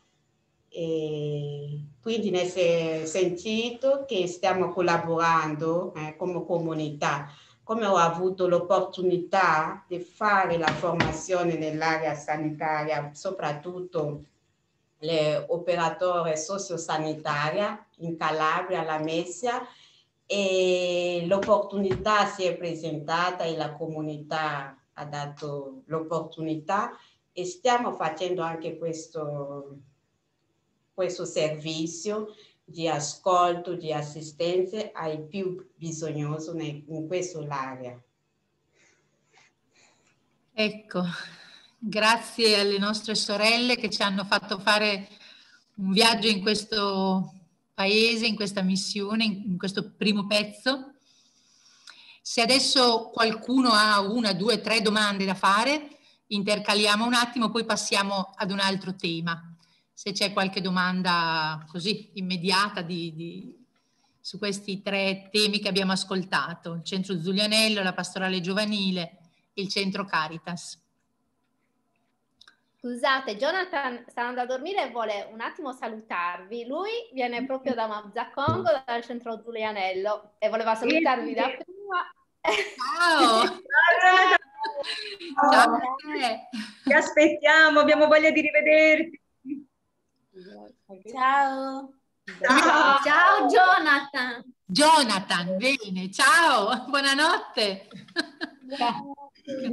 E quindi nel sentito che stiamo collaborando eh, come comunità. Come ho avuto l'opportunità di fare la formazione nell'area sanitaria, soprattutto le operatori sociosanitari in Calabria, alla Lamezia, e l'opportunità si è presentata e la comunità ha dato l'opportunità e stiamo facendo anche questo, questo servizio di ascolto, di assistenza ai più bisognosi in questa area. Ecco, grazie alle nostre sorelle che ci hanno fatto fare un viaggio in questo paese, in questa missione, in questo primo pezzo. Se adesso qualcuno ha una, due, tre domande da fare, intercaliamo un attimo, poi passiamo ad un altro tema. se c'è qualche domanda così immediata di, di, su questi tre temi che abbiamo ascoltato, il Centro Zulianello, la Pastorale Giovanile e il Centro Caritas. Scusate, Jonathan sta andando a dormire e vuole un attimo salutarvi. Lui viene proprio da Mazzacongo, dal Centro Zulianello, e voleva salutarvi da prima. Ciao! Ciao! Ciao. Ti aspettiamo, abbiamo voglia di rivederti. Ciao! Ciao, ciao Jonathan! Jonathan, bene, ciao, buonanotte! Ciao.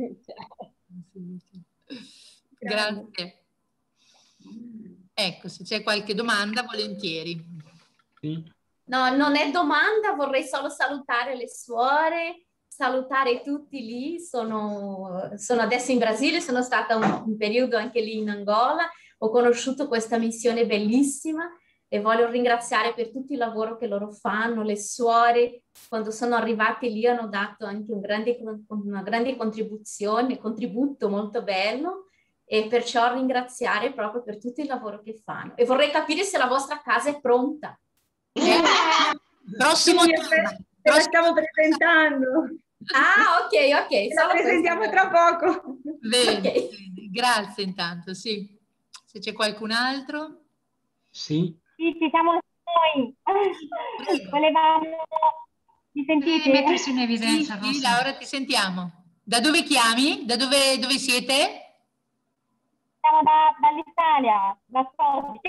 Grazie. Ecco, se c'è qualche domanda, volentieri. Sì. No, non è domanda, vorrei solo salutare le suore, salutare tutti lì. Sono, sono adesso in Brasile, sono stata un, un periodo anche lì in Angola, ho conosciuto questa missione bellissima e voglio ringraziare per tutto il lavoro che loro fanno. Le suore, quando sono arrivate lì, hanno dato anche un grande, una grande contribuzione, contributo molto bello, e perciò ringraziare proprio per tutto il lavoro che fanno. E vorrei capire se la vostra casa è pronta. Prossimo sì, tema. Te la stiamo presentando. Ah, ok, ok. La presentiamo tra poco. Bene, Okay. Grazie intanto, sì. Se c'è qualcun altro. Sì. Sì, ci siamo noi. Volevamo... Mi sentite? Devi mettersi in evidenza, Sì, sì, Laura, ti sentiamo. Da dove chiami? Da dove, dove siete? Siamo da, dall'Italia, da Scozia.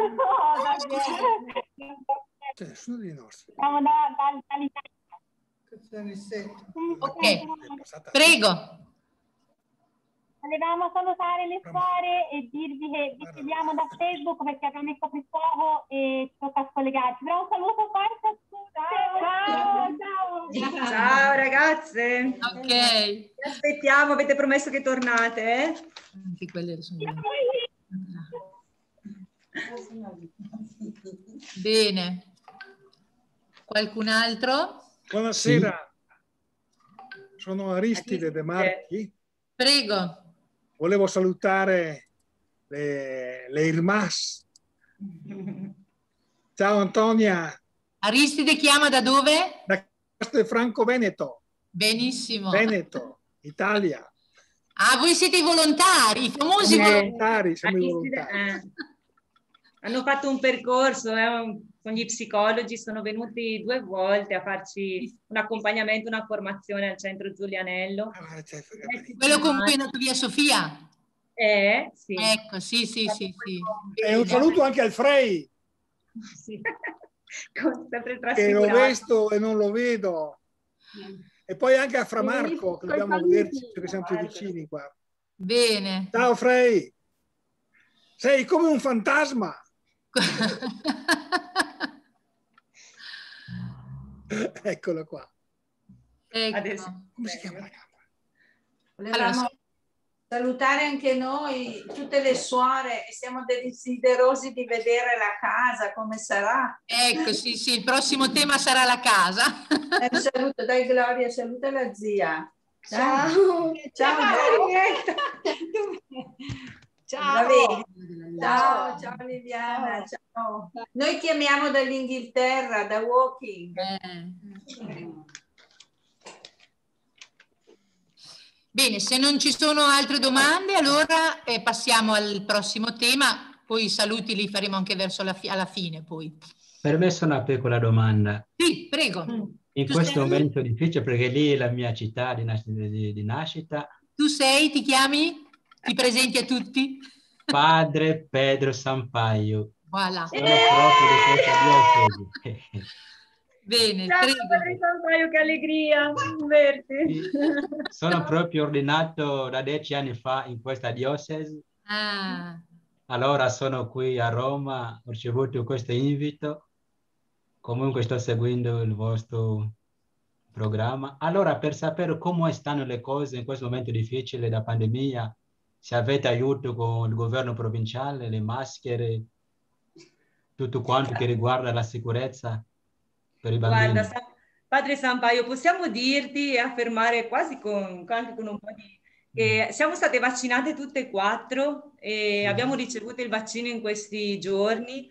C'è nessuno di nostri. Siamo da, da, dall'Italia. Ok, prego. Volevamo salutare le suore e dirvi che vi seguiamo da Facebook perché abbiamo il coprifuoco e ci tocca scollegarci. Però un saluto forte. Ciao, ciao. Ciao ragazze. Ok. Vi aspettiamo, avete promesso che tornate, eh? Anche quelle sono... Bene. Qualcun altro? Buonasera. Sì. Sono Aristide De Marchi. Prego. Volevo salutare le, le Irmas. Ciao Antonia. Aristide chiama da dove? Da Castelfranco Veneto. Benissimo. Veneto, Italia. Ah, voi siete i volontari, i famosi Siamo volontari. volontari. Siamo i Aristide, volontari. eh. Hanno fatto un percorso eh, con gli psicologi, sono venuti due volte a farci un accompagnamento, una formazione al Centro Zulianello. Quello con cui è andato via Sofia? Eh, sì. Ecco, sì, sì, sì, sì. E un saluto anche al Frei. Sì. Sempre che lo vesto e non lo vedo. E poi anche a Fra Marco, che dobbiamo vederci perché siamo più vicini qua. Bene. Ciao Frei. Sei come un fantasma. Eccolo qua. Ecco. Adesso. Come si chiama la camera? Volevamo Allora, salutare anche noi, tutte le suore, e siamo desiderosi di vedere la casa, come sarà. ecco, sì, sì, il prossimo tema sarà la casa. Un saluto, dai Gloria, saluta la zia. Ciao. Ciao, Marietta. Ciao. Ciao, ciao Viviana, ciao. Noi chiamiamo dall'Inghilterra, da Woking. Eh. Bene, se non ci sono altre domande, allora eh, passiamo al prossimo tema, poi i saluti li faremo anche verso la fi- alla fine poi. Permesso una piccola domanda. Sì, prego. In Tu questo sei? momento difficile, perché lì è la mia città di, nas- di- di nascita, Tu sei, ti chiami? Ti presenti a tutti? Padre Pedro Sampaio. Voilà. Sono proprio di questa diocesi. Bene, Ciao, prego. Padre Sampaio, che allegria vederti. Sono proprio ordinato da dieci anni fa in questa diocesi. Ah, Allora sono qui a Roma, ho ricevuto questo invito. Comunque sto seguendo il vostro programma. Allora, per sapere come stanno le cose in questo momento difficile da pandemia, se avete aiuto con il governo provinciale, le maschere, tutto quanto che riguarda la sicurezza per i bambini. Guarda, Sa- Padre Sampaio, possiamo dirti e affermare quasi con, anche con un po' di, E siamo state vaccinate tutte e quattro e abbiamo ricevuto il vaccino in questi giorni.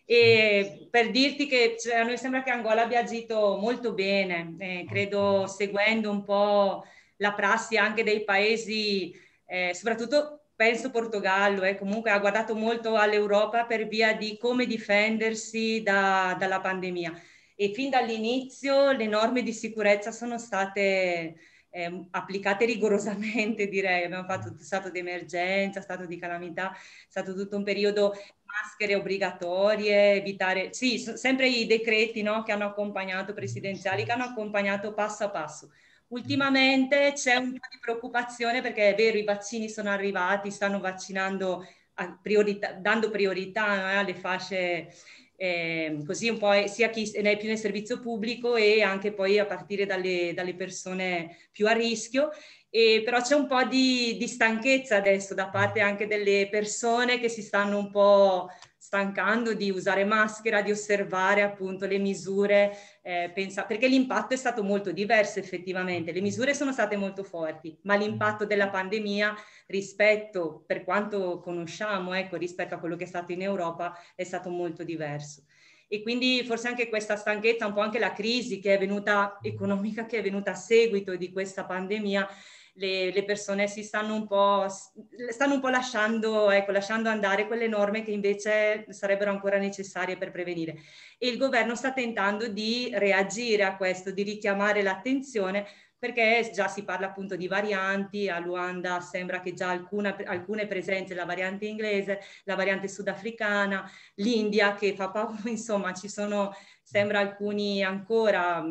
E per dirti che cioè, a noi sembra che Angola abbia agito molto bene, eh, credo seguendo un po' la prassi anche dei paesi, eh, soprattutto penso Portogallo, eh, comunque ha guardato molto all'Europa per via di come difendersi da, dalla pandemia. E fin dall'inizio le norme di sicurezza sono state eh, applicate rigorosamente, direi. Abbiamo fatto stato di emergenza, stato di calamità, è stato tutto un periodo, maschere obbligatorie, evitare, sì, sempre i decreti, no, che hanno accompagnato, presidenziali, che hanno accompagnato passo a passo. Ultimamente c'è un po' di preoccupazione perché è vero, i vaccini sono arrivati, stanno vaccinando, a priorità, dando priorità, no, alle fasce, eh, così un po' sia chi è più nel servizio pubblico e anche poi a partire dalle, dalle persone più a rischio. E però c'è un po' di, di stanchezza adesso da parte anche delle persone che si stanno un po' stancando di usare maschera, di osservare appunto le misure, eh, pensa, perché l'impatto è stato molto diverso effettivamente. Le misure sono state molto forti, ma l'impatto della pandemia rispetto, per quanto conosciamo, ecco, rispetto a quello che è stato in Europa, è stato molto diverso. E quindi forse anche questa stanchezza, un po' anche la crisi che è venuta economica, che è venuta a seguito di questa pandemia, Le, le persone si stanno un po', stanno un po' lasciando, ecco, lasciando andare quelle norme che invece sarebbero ancora necessarie per prevenire. E il governo sta tentando di reagire a questo, di richiamare l'attenzione, perché già si parla appunto di varianti. A Luanda sembra che già alcuna, alcune presenze, la variante inglese, la variante sudafricana, l'India che fa paura, insomma ci sono, sembra alcuni ancora,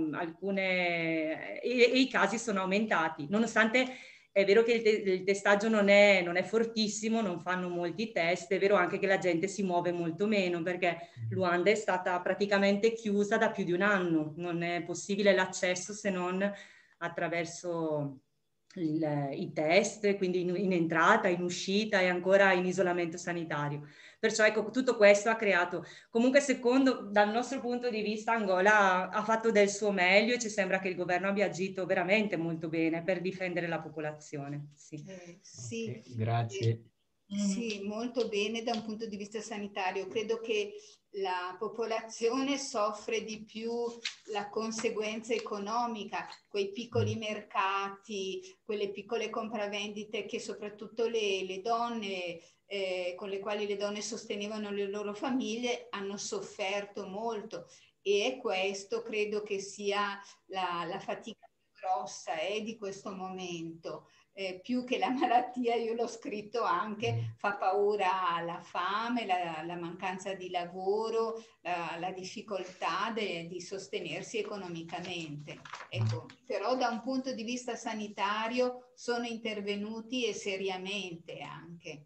alcune, e, e i casi sono aumentati, nonostante è vero che il, te, il testaggio non è, non è fortissimo, non fanno molti test, è vero anche che la gente si muove molto meno, perché Luanda è stata praticamente chiusa da più di un anno, non è possibile l'accesso se non attraverso il, i test, quindi in, in entrata, in uscita e ancora in isolamento sanitario. Perciò ecco, tutto questo ha creato, comunque secondo, dal nostro punto di vista Angola ha, ha fatto del suo meglio e ci sembra che il governo abbia agito veramente molto bene per difendere la popolazione. Sì, eh, sì. Okay, grazie. Sì, molto bene da un punto di vista sanitario. Credo che la popolazione soffre di più la conseguenza economica, quei piccoli mercati, quelle piccole compravendite che soprattutto le, le donne, eh, con le quali le donne sostenevano le loro famiglie, hanno sofferto molto. E questo credo che sia la, la fatica più grossa eh, di questo momento. Eh, più che la malattia, io l'ho scritto anche, fa paura la fame, la, la mancanza di lavoro, la, la difficoltà de, di sostenersi economicamente. Ecco, però da un punto di vista sanitario sono intervenuti e seriamente anche.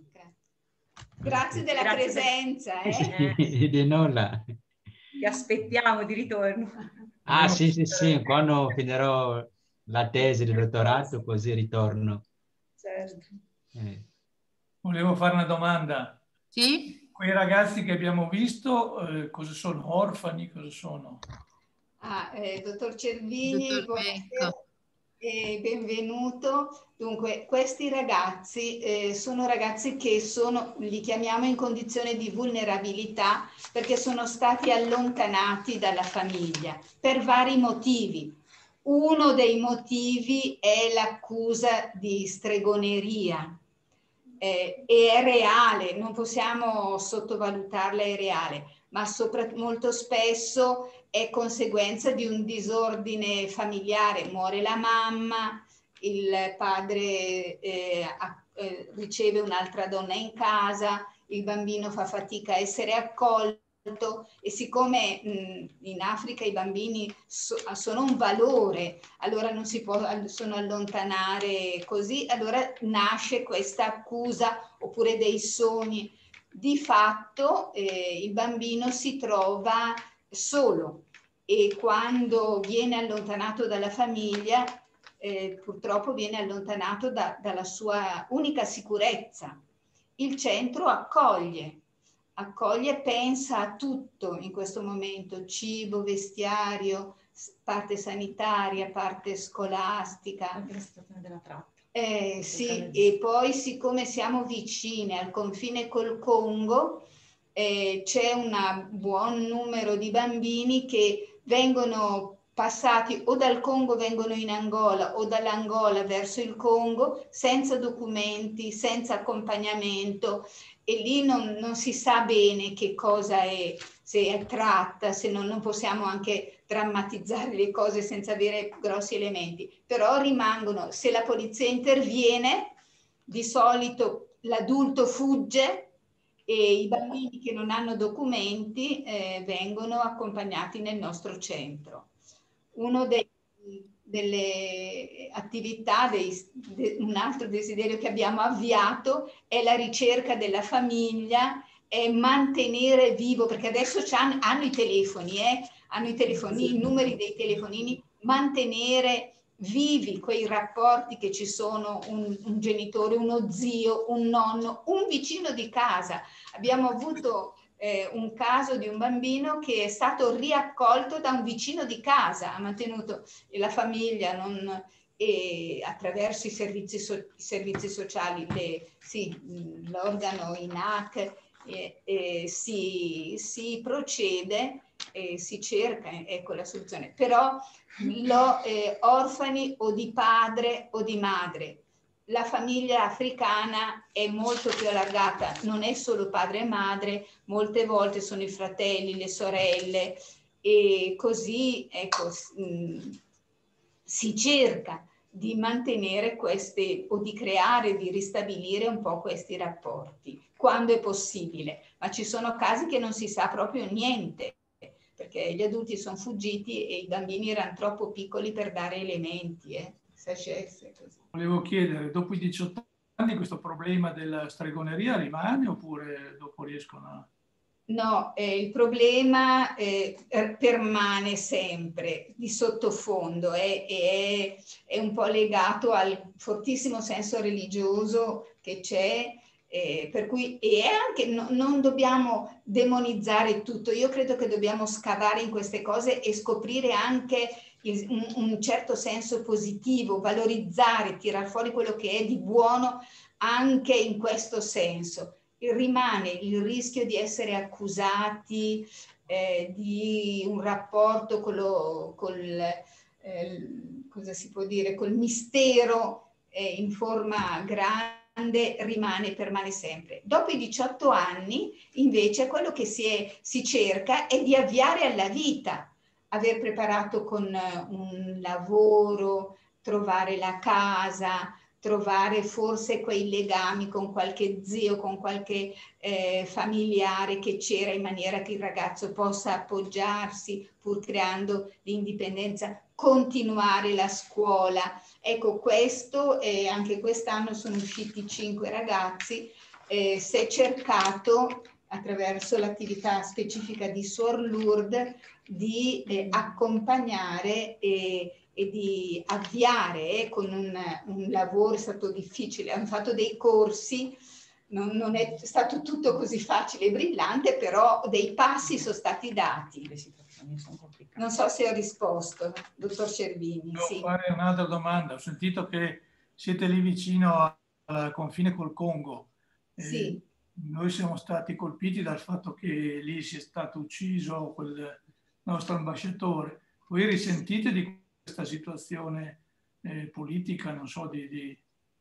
Grazie della Grazie presenza. Per... Eh? Di nulla. Ti aspettiamo di ritorno. Ah sì, sì, sì, quando finirò la tesi di dottorato, così ritorno. Certo. Eh. Volevo fare una domanda. Sì? Quei ragazzi che abbiamo visto, eh, cosa sono? Orfani? Cosa sono? Ah, eh, dottor Cervini, Dottor buonasera e benvenuto. Dunque, questi ragazzi eh, sono ragazzi che sono, li chiamiamo in condizione di vulnerabilità perché sono stati allontanati dalla famiglia per vari motivi. Uno dei motivi è l'accusa di stregoneria. Eh, e è reale, non possiamo sottovalutarla, è reale, ma sopra, molto spesso è conseguenza di un disordine familiare. Muore la mamma, il padre eh, eh, riceve un'altra donna in casa, il bambino fa fatica a essere accolto e siccome mh, in Africa i bambini so, sono un valore, allora non si possono allontanare così, allora nasce questa accusa oppure dei sogni. Di fatto eh, il bambino si trova solo e quando viene allontanato dalla famiglia eh, purtroppo viene allontanato da, dalla sua unica sicurezza. Il centro accoglie, accoglie e pensa a tutto in questo momento, cibo, vestiario, parte sanitaria, parte scolastica. Anche la situazione della tratta. Eh, sì, e poi siccome siamo vicine al confine col Congo, eh, c'è un buon numero di bambini che vengono passati o dal Congo vengono in Angola o dall'Angola verso il Congo senza documenti, senza accompagnamento, e lì non, non si sa bene che cosa è, se è tratta, se non, non possiamo anche drammatizzare le cose senza avere grossi elementi, però rimangono, se la polizia interviene, di solito l'adulto fugge e i bambini che non hanno documenti eh, vengono accompagnati nel nostro centro. Uno dei, delle attività, dei, de, un altro desiderio che abbiamo avviato è la ricerca della famiglia e mantenere vivo, perché adesso hanno, hanno i telefoni, eh, hanno i telefonini, i numeri dei telefonini, mantenere vivi quei rapporti che ci sono, un, un genitore, uno zio, un nonno, un vicino di casa. Abbiamo avuto Eh, un caso di un bambino che è stato riaccolto da un vicino di casa, ha mantenuto la famiglia non, e attraverso i servizi, so, i servizi sociali, le, sì, l'organo I N A C, e, e si, si procede e si cerca, ecco la soluzione. Però lo, eh, orfani o di padre o di madre. La famiglia africana è molto più allargata, non è solo padre e madre, molte volte sono i fratelli, le sorelle, e così ecco, mh, si cerca di mantenere queste o di creare, di ristabilire un po' questi rapporti, quando è possibile, ma ci sono casi che non si sa proprio niente, perché gli adulti sono fuggiti e i bambini erano troppo piccoli per dare elementi, eh, se scelse così. Volevo chiedere, dopo i diciotto anni questo problema della stregoneria rimane oppure dopo riescono a... No, eh, il problema eh, permane sempre di sottofondo e è, è, è un po' legato al fortissimo senso religioso che c'è, eh, per cui e è anche, no, non dobbiamo demonizzare tutto, io credo che dobbiamo scavare in queste cose e scoprire anche il, un, un certo senso positivo, valorizzare, tirar fuori quello che è di buono anche in questo senso. Rimane il rischio di essere accusati eh, di un rapporto con lo, col, eh, cosa si può dire, col mistero eh, in forma grande, rimane, permane sempre. Dopo i diciotto anni, invece, quello che si, è, si cerca è di avviare alla vita, aver preparato con un lavoro, trovare la casa, trovare forse quei legami con qualche zio, con qualche eh, familiare che c'era, in maniera che il ragazzo possa appoggiarsi pur creando l'indipendenza, continuare la scuola. Ecco, questo, eh, anche quest'anno sono usciti cinque ragazzi, eh, si è cercato attraverso l'attività specifica di Suor Lourdes di eh, accompagnare e e di avviare eh, con un, un lavoro, è stato difficile, hanno fatto dei corsi, non, non è stato tutto così facile e brillante, però dei passi sono stati dati. Le situazioni sono complicate. Non so se ho risposto, dottor Cervini. Devo sì. fare un'altra domanda, ho sentito che siete lì vicino al confine col Congo. Sì. Eh, noi siamo stati colpiti dal fatto che lì sia stato ucciso quel nostro ambasciatore. Voi risentite di questa situazione eh, politica, non so, di... di...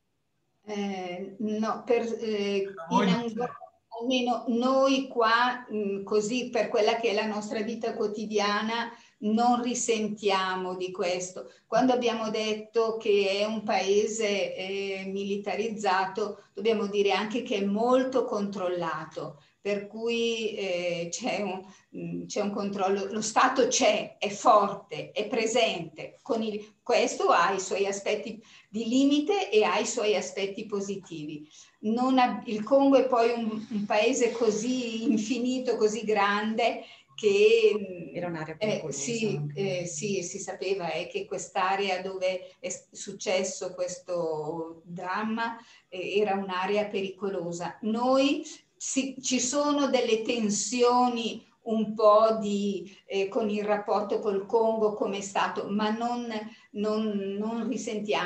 Eh, no, per, eh, in Angola, almeno noi qua, mh, così per quella che è la nostra vita quotidiana, non risentiamo di questo. Quando abbiamo detto che è un paese eh, militarizzato, dobbiamo dire anche che è molto controllato, per cui eh, c'è un, c'è un controllo, lo Stato c'è, è forte, è presente, con il, questo ha i suoi aspetti di limite e ha i suoi aspetti positivi. Non ha, il Congo è poi un, un paese così infinito, così grande, che era un'area pericolosa. Eh, sì, eh, sì, si sapeva eh, che quest'area dove è successo questo dramma eh, era un'area pericolosa. Noi sì, ci sono delle tensioni un po' di, eh, con il rapporto col Congo come è stato, ma non, non, non risentiamo.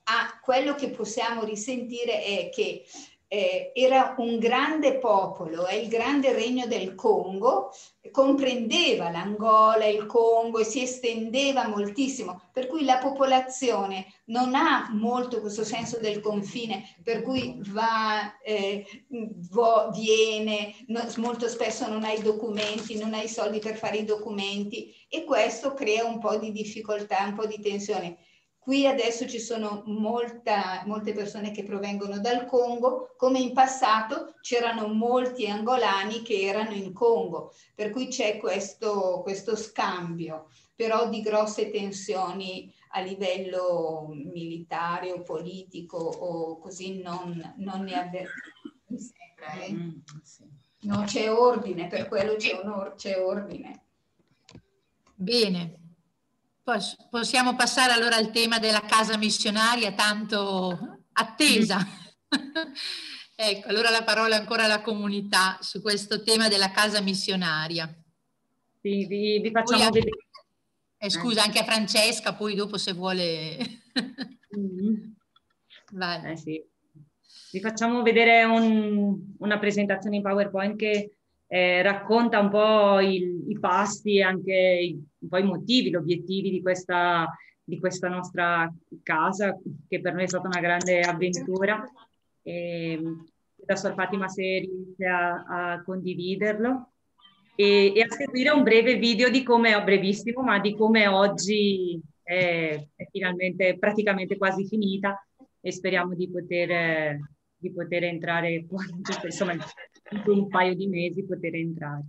ah, quello che possiamo risentire è che Eh, era un grande popolo, è il grande regno del Congo, comprendeva l'Angola, il Congo e si estendeva moltissimo, per cui la popolazione non ha molto questo senso del confine, per cui va, eh, vo, viene, no, molto spesso non ha i documenti, non ha i soldi per fare i documenti e questo crea un po' di difficoltà, un po' di tensione. Qui adesso ci sono molta, molte persone che provengono dal Congo, come in passato c'erano molti angolani che erano in Congo, per cui c'è questo, questo scambio, però di grosse tensioni a livello militare o politico o così non, non ne avvertiamo, mi sembra. Eh? Mm, sì. No, c'è ordine, per quello c'è, un or- c'è ordine. Bene. Possiamo passare allora al tema della casa missionaria, tanto attesa. Ecco, allora la parola ancora alla comunità su questo tema della casa missionaria. Sì, vi, vi facciamo a, vedere. Eh, scusa, anche a Francesca, poi dopo se vuole. Mm-hmm. Vai. Eh, sì. Vi facciamo vedere un, una presentazione in PowerPoint che Eh, racconta un po' il, i passi e anche i, un po' i motivi, gli obiettivi di questa, di questa nostra casa, che per noi è stata una grande avventura. E, da Sor Fatima se riesce a, a condividerlo e, e a seguire un breve video di come, brevissimo, ma di come oggi è, è finalmente praticamente quasi finita e speriamo di poter, di poter entrare qua, insomma, in un paio di mesi poter entrare.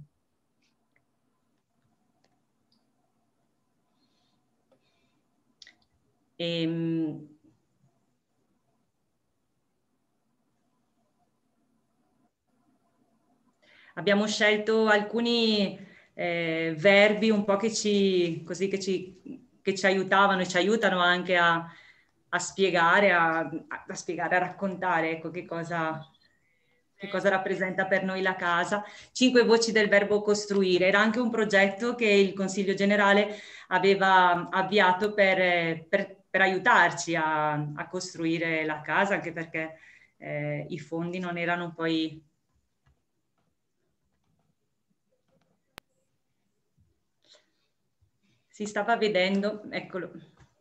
Ehm, abbiamo scelto alcuni eh, verbi un po' che ci, così, che ci, che ci aiutavano e ci aiutano anche a, a spiegare, a, a spiegare, a raccontare, ecco, che cosa... che cosa rappresenta per noi la casa. Cinque voci del verbo costruire. Era anche un progetto che il Consiglio Generale aveva avviato per, per, per aiutarci a, a costruire la casa, anche perché eh, i fondi non erano poi... Si stava vedendo, eccolo.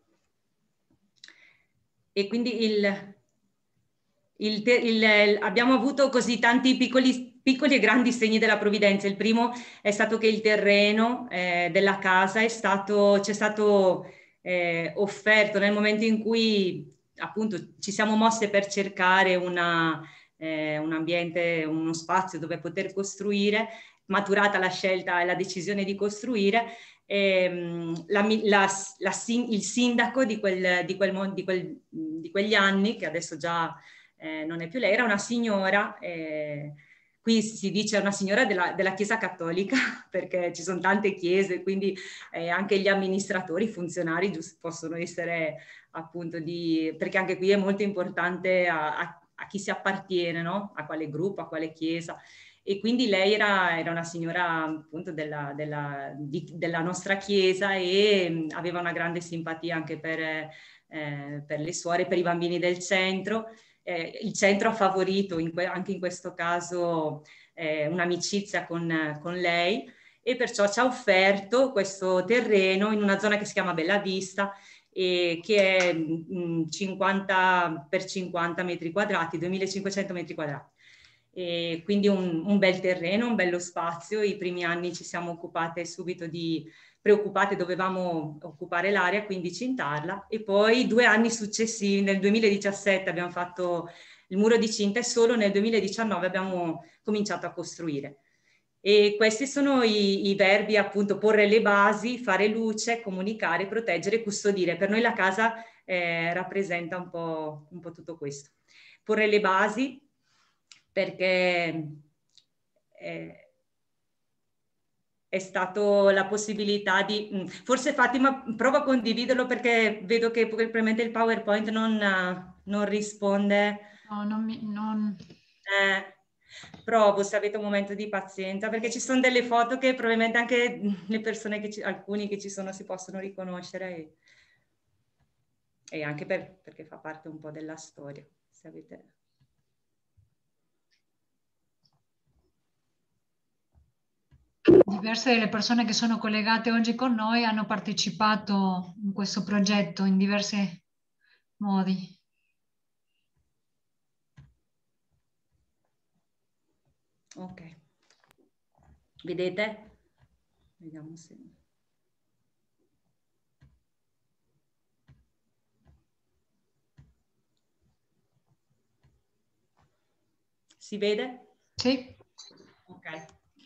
E quindi il... Il, il, abbiamo avuto così tanti piccoli, piccoli e grandi segni della provvidenza. Il primo è stato che il terreno eh, della casa è stato, ci è stato eh, offerto nel momento in cui appunto ci siamo mosse per cercare una, eh, un ambiente, uno spazio dove poter costruire, maturata la scelta e la decisione di costruire. Ehm, la, la, la, il sindaco di, quel, di, quel, di, quel, di quegli anni, che adesso già Eh, non è più lei, era una signora, eh, qui si dice una signora della, della Chiesa Cattolica, perché ci sono tante chiese, quindi eh, anche gli amministratori, i funzionari giusto, possono essere appunto di... perché anche qui è molto importante a, a, a chi si appartiene, no? A quale gruppo, a quale chiesa. E quindi lei era, era una signora appunto della, della, di, della nostra chiesa e mh, aveva una grande simpatia anche per, eh, per le suore, per i bambini del centro. Eh, il centro ha favorito in anche in questo caso eh, un'amicizia con, con lei e perciò ci ha offerto questo terreno in una zona che si chiama Bella Vista e che è mh, cinquanta per cinquanta metri quadrati, duemilacinquecento metri quadrati. E quindi un, un bel terreno, un bello spazio. I primi anni ci siamo occupate subito di preoccupate, dovevamo occupare l'area, quindi cintarla, e poi due anni successivi, nel duemiladiciassette abbiamo fatto il muro di cinta e solo nel duemiladiciannove abbiamo cominciato a costruire. E questi sono i, i verbi, appunto, porre le basi, fare luce, comunicare, proteggere, custodire. Per noi la casa eh, rappresenta un po', un po' tutto questo. Porre le basi perché... Eh, è stato la possibilità di... Forse Fatima, prova a condividerlo perché vedo che probabilmente il PowerPoint non, non risponde. No, non mi... Non... Eh, provo se avete un momento di pazienza, perché ci sono delle foto che probabilmente anche le persone, che ci, alcuni che ci sono, si possono riconoscere. e anche per, perché fa parte un po' della storia. Se avete... Diverse delle persone che sono collegate oggi con noi hanno partecipato in questo progetto in diversi modi. Ok. Vedete? Vediamo se... Si vede? Sì. Ok.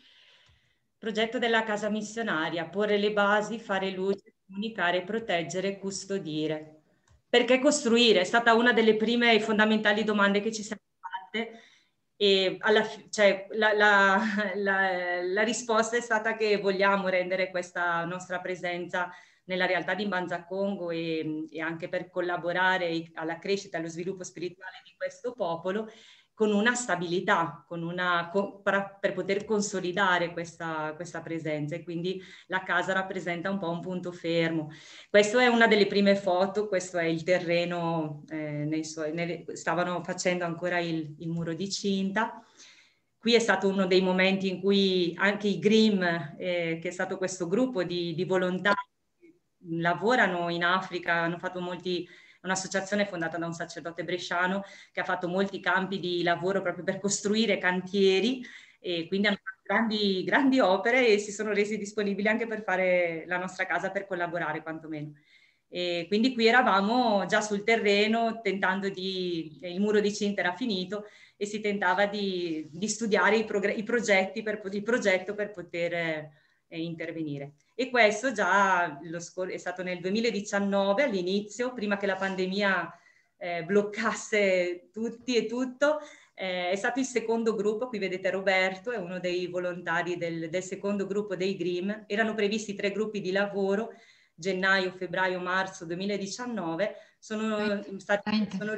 Progetto della casa missionaria, porre le basi, fare luce, comunicare, proteggere, custodire. Perché costruire? È stata una delle prime e fondamentali domande che ci siamo fatte e alla, cioè, la, la, la, la risposta è stata che vogliamo rendere questa nostra presenza nella realtà di Mbanza Congo e, e anche per collaborare alla crescita e allo sviluppo spirituale di questo popolo con una stabilità, con una, con, per, per poter consolidare questa, questa presenza, e quindi la casa rappresenta un po' un punto fermo. Questa è una delle prime foto, questo è il terreno, eh, nei suoi, nelle, stavano facendo ancora il, il muro di cinta. Qui è stato uno dei momenti in cui anche i Grimm, eh, che è stato questo gruppo di, di volontari che lavorano in Africa, hanno fatto molti... un'associazione fondata da un sacerdote bresciano che ha fatto molti campi di lavoro proprio per costruire cantieri, e quindi hanno fatto grandi, grandi opere e si sono resi disponibili anche per fare la nostra casa, per collaborare quantomeno. E quindi qui eravamo già sul terreno tentando di... il muro di cinta era finito e si tentava di, di studiare i, i progetti per, il progetto per poter eh, intervenire. E questo già lo è stato nel duemiladiciannove, all'inizio, prima che la pandemia eh, bloccasse tutti e tutto. Eh, è stato il secondo gruppo, qui vedete Roberto, è uno dei volontari del, del secondo gruppo dei Grimm. Erano previsti tre gruppi di lavoro, gennaio, febbraio, marzo duemiladiciannove, sono stati... Sono,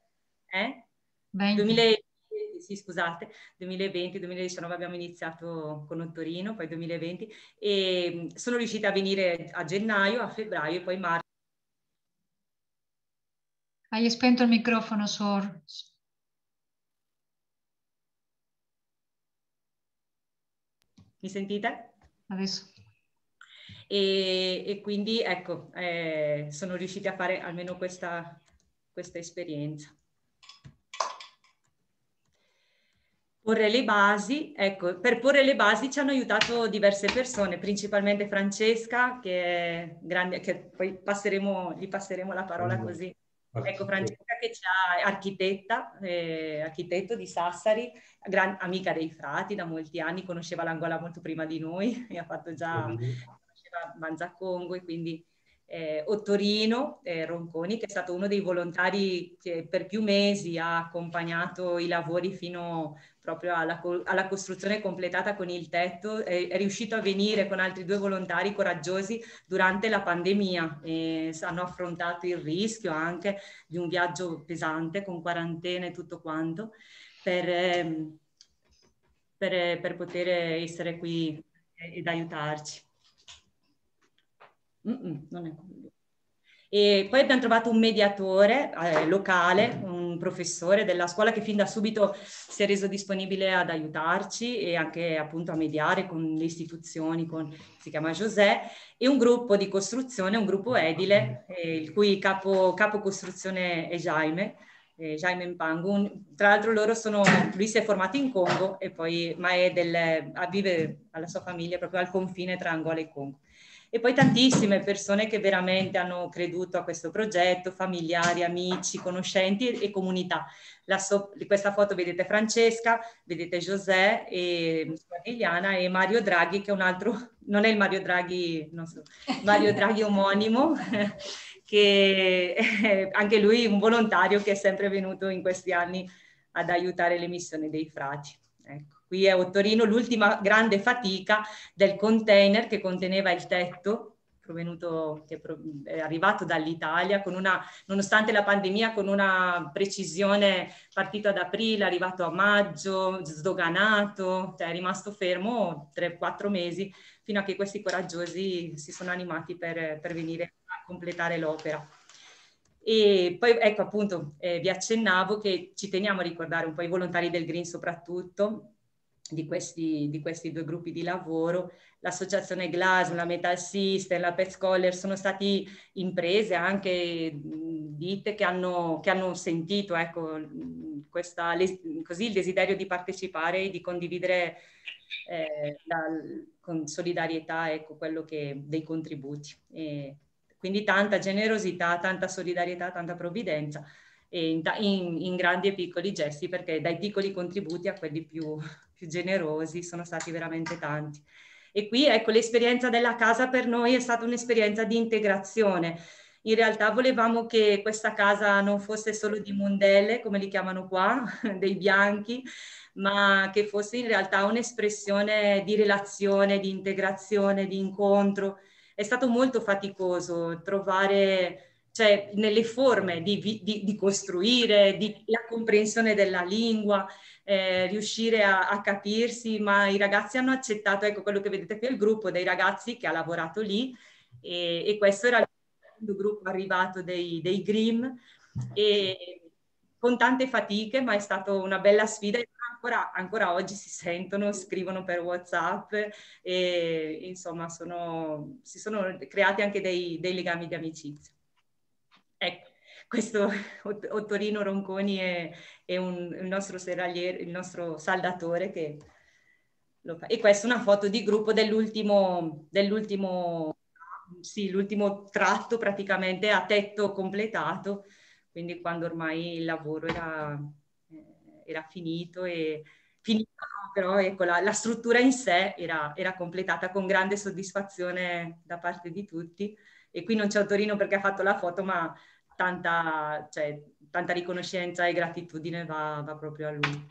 eh? duemilaventi, sì, scusate, duemilaventi, duemiladiciannove abbiamo iniziato con Ottorino, poi duemilaventi, e sono riusciti a venire a gennaio, a febbraio e poi marzo. Hai spento il microfono, Sor. Mi sentite? Adesso. E, e quindi ecco, eh, sono riusciti a fare almeno questa, questa esperienza. Porre le basi, ecco, per porre le basi ci hanno aiutato diverse persone, principalmente Francesca, che è grande, che poi passeremo, gli passeremo la parola così. Ecco, Francesca che è architetta, eh, architetto di Sassari, gran, amica dei frati da molti anni, conosceva l'Angola molto prima di noi, e ha fatto già, conosceva Mbanza Congo, e quindi eh, Ottorino eh, Ronconi, che è stato uno dei volontari che per più mesi ha accompagnato i lavori fino proprio alla, alla costruzione completata con il tetto, è, è riuscito a venire con altri due volontari coraggiosi durante la pandemia e hanno affrontato il rischio anche di un viaggio pesante con quarantena e tutto quanto per, eh, per, per poter essere qui ed aiutarci. Mm-mm, non è così. E poi abbiamo trovato un mediatore eh, locale, un professore della scuola che fin da subito si è reso disponibile ad aiutarci e anche appunto a mediare con le istituzioni, con, si chiama José, e un gruppo di costruzione, un gruppo edile, eh, il cui capo, capo costruzione è Jaime, eh, Jaime Mpangu. Tra l'altro loro sono, lui si è formato in Congo, e poi, ma è del, vive alla sua famiglia proprio al confine tra Angola e Congo. E poi tantissime persone che veramente hanno creduto a questo progetto, familiari, amici, conoscenti e, e comunità. La so, di questa foto vedete Francesca, vedete José e Liliana e Mario Draghi, che è un altro, non è il Mario Draghi, non so, Mario Draghi omonimo, che è anche lui un volontario che è sempre venuto in questi anni ad aiutare le missioni dei frati. Ecco. Qui è a Ottorino l'ultima grande fatica del container che conteneva il tetto, provenuto, che è arrivato dall'Italia, con una, nonostante la pandemia, con una precisione, partito ad aprile, arrivato a maggio, sdoganato, cioè è rimasto fermo tre quattro mesi, fino a che questi coraggiosi si sono animati per, per venire a completare l'opera. E poi ecco appunto eh, vi accennavo che ci teniamo a ricordare un po' i volontari del Green soprattutto, di questi, di questi due gruppi di lavoro. L'associazione Glass, la Metal System, la Pet Scholar sono stati imprese, anche ditte che hanno, che hanno sentito ecco, questa, così, il desiderio di partecipare e di condividere eh, la, con solidarietà ecco, quello che, dei contributi. E quindi tanta generosità, tanta solidarietà, tanta provvidenza in, in, in grandi e piccoli gesti, perché dai piccoli contributi a quelli più, più generosi sono stati veramente tanti. E qui ecco l'esperienza della casa per noi è stata un'esperienza di integrazione. In realtà volevamo che questa casa non fosse solo di mondelle, come li chiamano qua, dei bianchi, ma che fosse in realtà un'espressione di relazione, di integrazione, di incontro. È stato molto faticoso trovare, cioè nelle forme di, di, di costruire, di, la comprensione della lingua, eh, riuscire a, a capirsi, ma i ragazzi hanno accettato, ecco quello che vedete qui è il gruppo dei ragazzi che ha lavorato lì, e, e questo era il secondo gruppo arrivato dei, dei Grimm, e con tante fatiche, ma è stata una bella sfida. Ancora, ancora oggi si sentono, scrivono per WhatsApp e insomma sono, si sono creati anche dei, dei legami di amicizia. Ecco, questo Ottorino Ronconi è, è un, il nostro serraliere, il nostro saldatore che lo fa. E questa è una foto di gruppo dell'ultimo, dell'ultimo, sì, l'ultimo tratto praticamente a tetto completato, quindi quando ormai il lavoro era, eh, era finito e finito, però ecco, la, la struttura in sé era, era completata con grande soddisfazione da parte di tutti. E qui non c'è Ottorino perché ha fatto la foto, ma tanta, cioè, tanta riconoscenza e gratitudine va, va proprio a lui.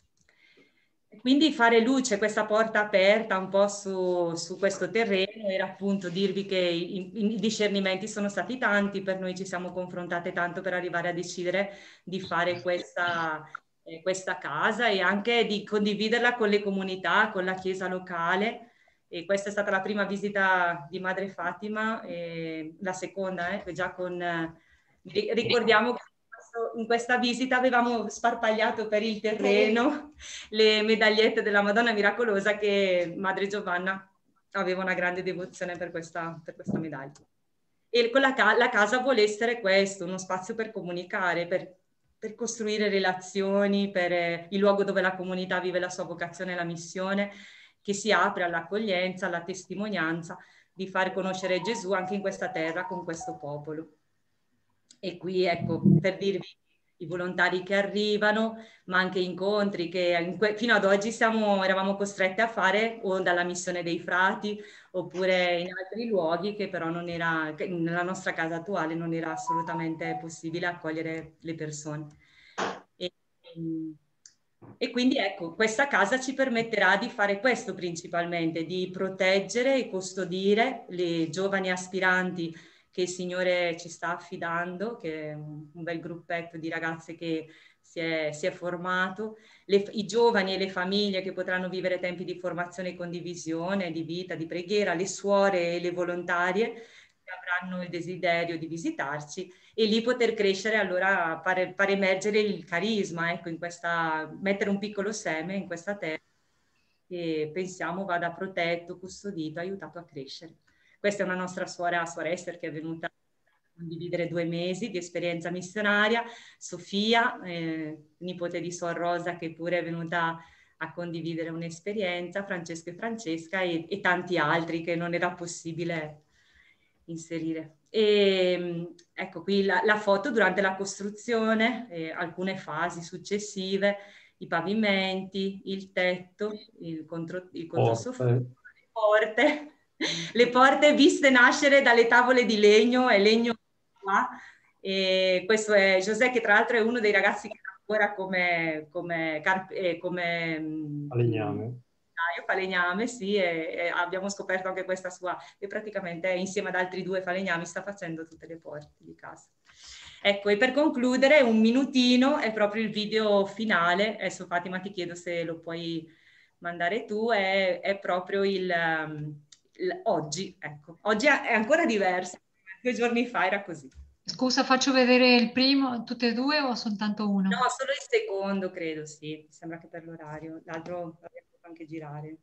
E quindi fare luce, questa porta aperta un po' su, su questo terreno, era appunto dirvi che i, i discernimenti sono stati tanti, per noi ci siamo confrontate tanto per arrivare a decidere di fare questa, eh, questa casa e anche di condividerla con le comunità, con la chiesa locale. E questa è stata la prima visita di Madre Fatima, e la seconda, eh, già con... Eh, ricordiamo che in questa visita avevamo sparpagliato per il terreno le medagliette della Madonna Miracolosa, che Madre Giovanna aveva una grande devozione per questa, per questa medaglia. E con la, la casa vuole essere questo, uno spazio per comunicare, per, per costruire relazioni, per eh, il luogo dove la comunità vive la sua vocazione e la missione, che si apre all'accoglienza, alla testimonianza, di far conoscere Gesù anche in questa terra con questo popolo. E qui ecco, per dirvi i volontari che arrivano, ma anche incontri che fino ad oggi siamo, eravamo costrette a fare o dalla missione dei frati oppure in altri luoghi, che però non era, nella nostra casa attuale non era assolutamente possibile accogliere le persone. E, e quindi ecco, questa casa ci permetterà di fare questo principalmente, di proteggere e custodire le giovani aspiranti che il Signore ci sta affidando, che è un, un bel gruppetto di ragazze che si è, si è formato, le, i giovani e le famiglie che potranno vivere tempi di formazione e condivisione, di vita, di preghiera, le suore e le volontarie che avranno il desiderio di visitarci e lì poter crescere, allora fare, fare emergere il carisma, ecco, in questa, mettere un piccolo seme in questa terra che pensiamo vada protetto, custodito, aiutato a crescere. Questa è una nostra suora, suora Esther, che è venuta a condividere due mesi di esperienza missionaria, Sofia, eh, nipote di Suor Rosa, che pure è venuta a condividere un'esperienza, Francesco e Francesca e, e tanti altri che non era possibile inserire. E, ecco qui la, la foto durante la costruzione, eh, alcune fasi successive, i pavimenti, il tetto, il, contro, il controsoffitto, le porte. Le porte viste nascere dalle tavole di legno, è legno qua, e questo è José, che tra l'altro è uno dei ragazzi che lavora come, come, eh, come falegname. falegname, sì, e, e abbiamo scoperto anche questa sua, e praticamente insieme ad altri due falegnami sta facendo tutte le porte di casa. Ecco, e per concludere un minutino è proprio il video finale, adesso Fatima ti chiedo se lo puoi mandare tu, è, è proprio il... Um, oggi, ecco, oggi è ancora diverso, due giorni fa era così. Scusa, faccio vedere il primo, tutte e due o soltanto uno? No, solo il secondo, credo, sì. Sembra che per l'orario. L'altro avrei potuto anche girare.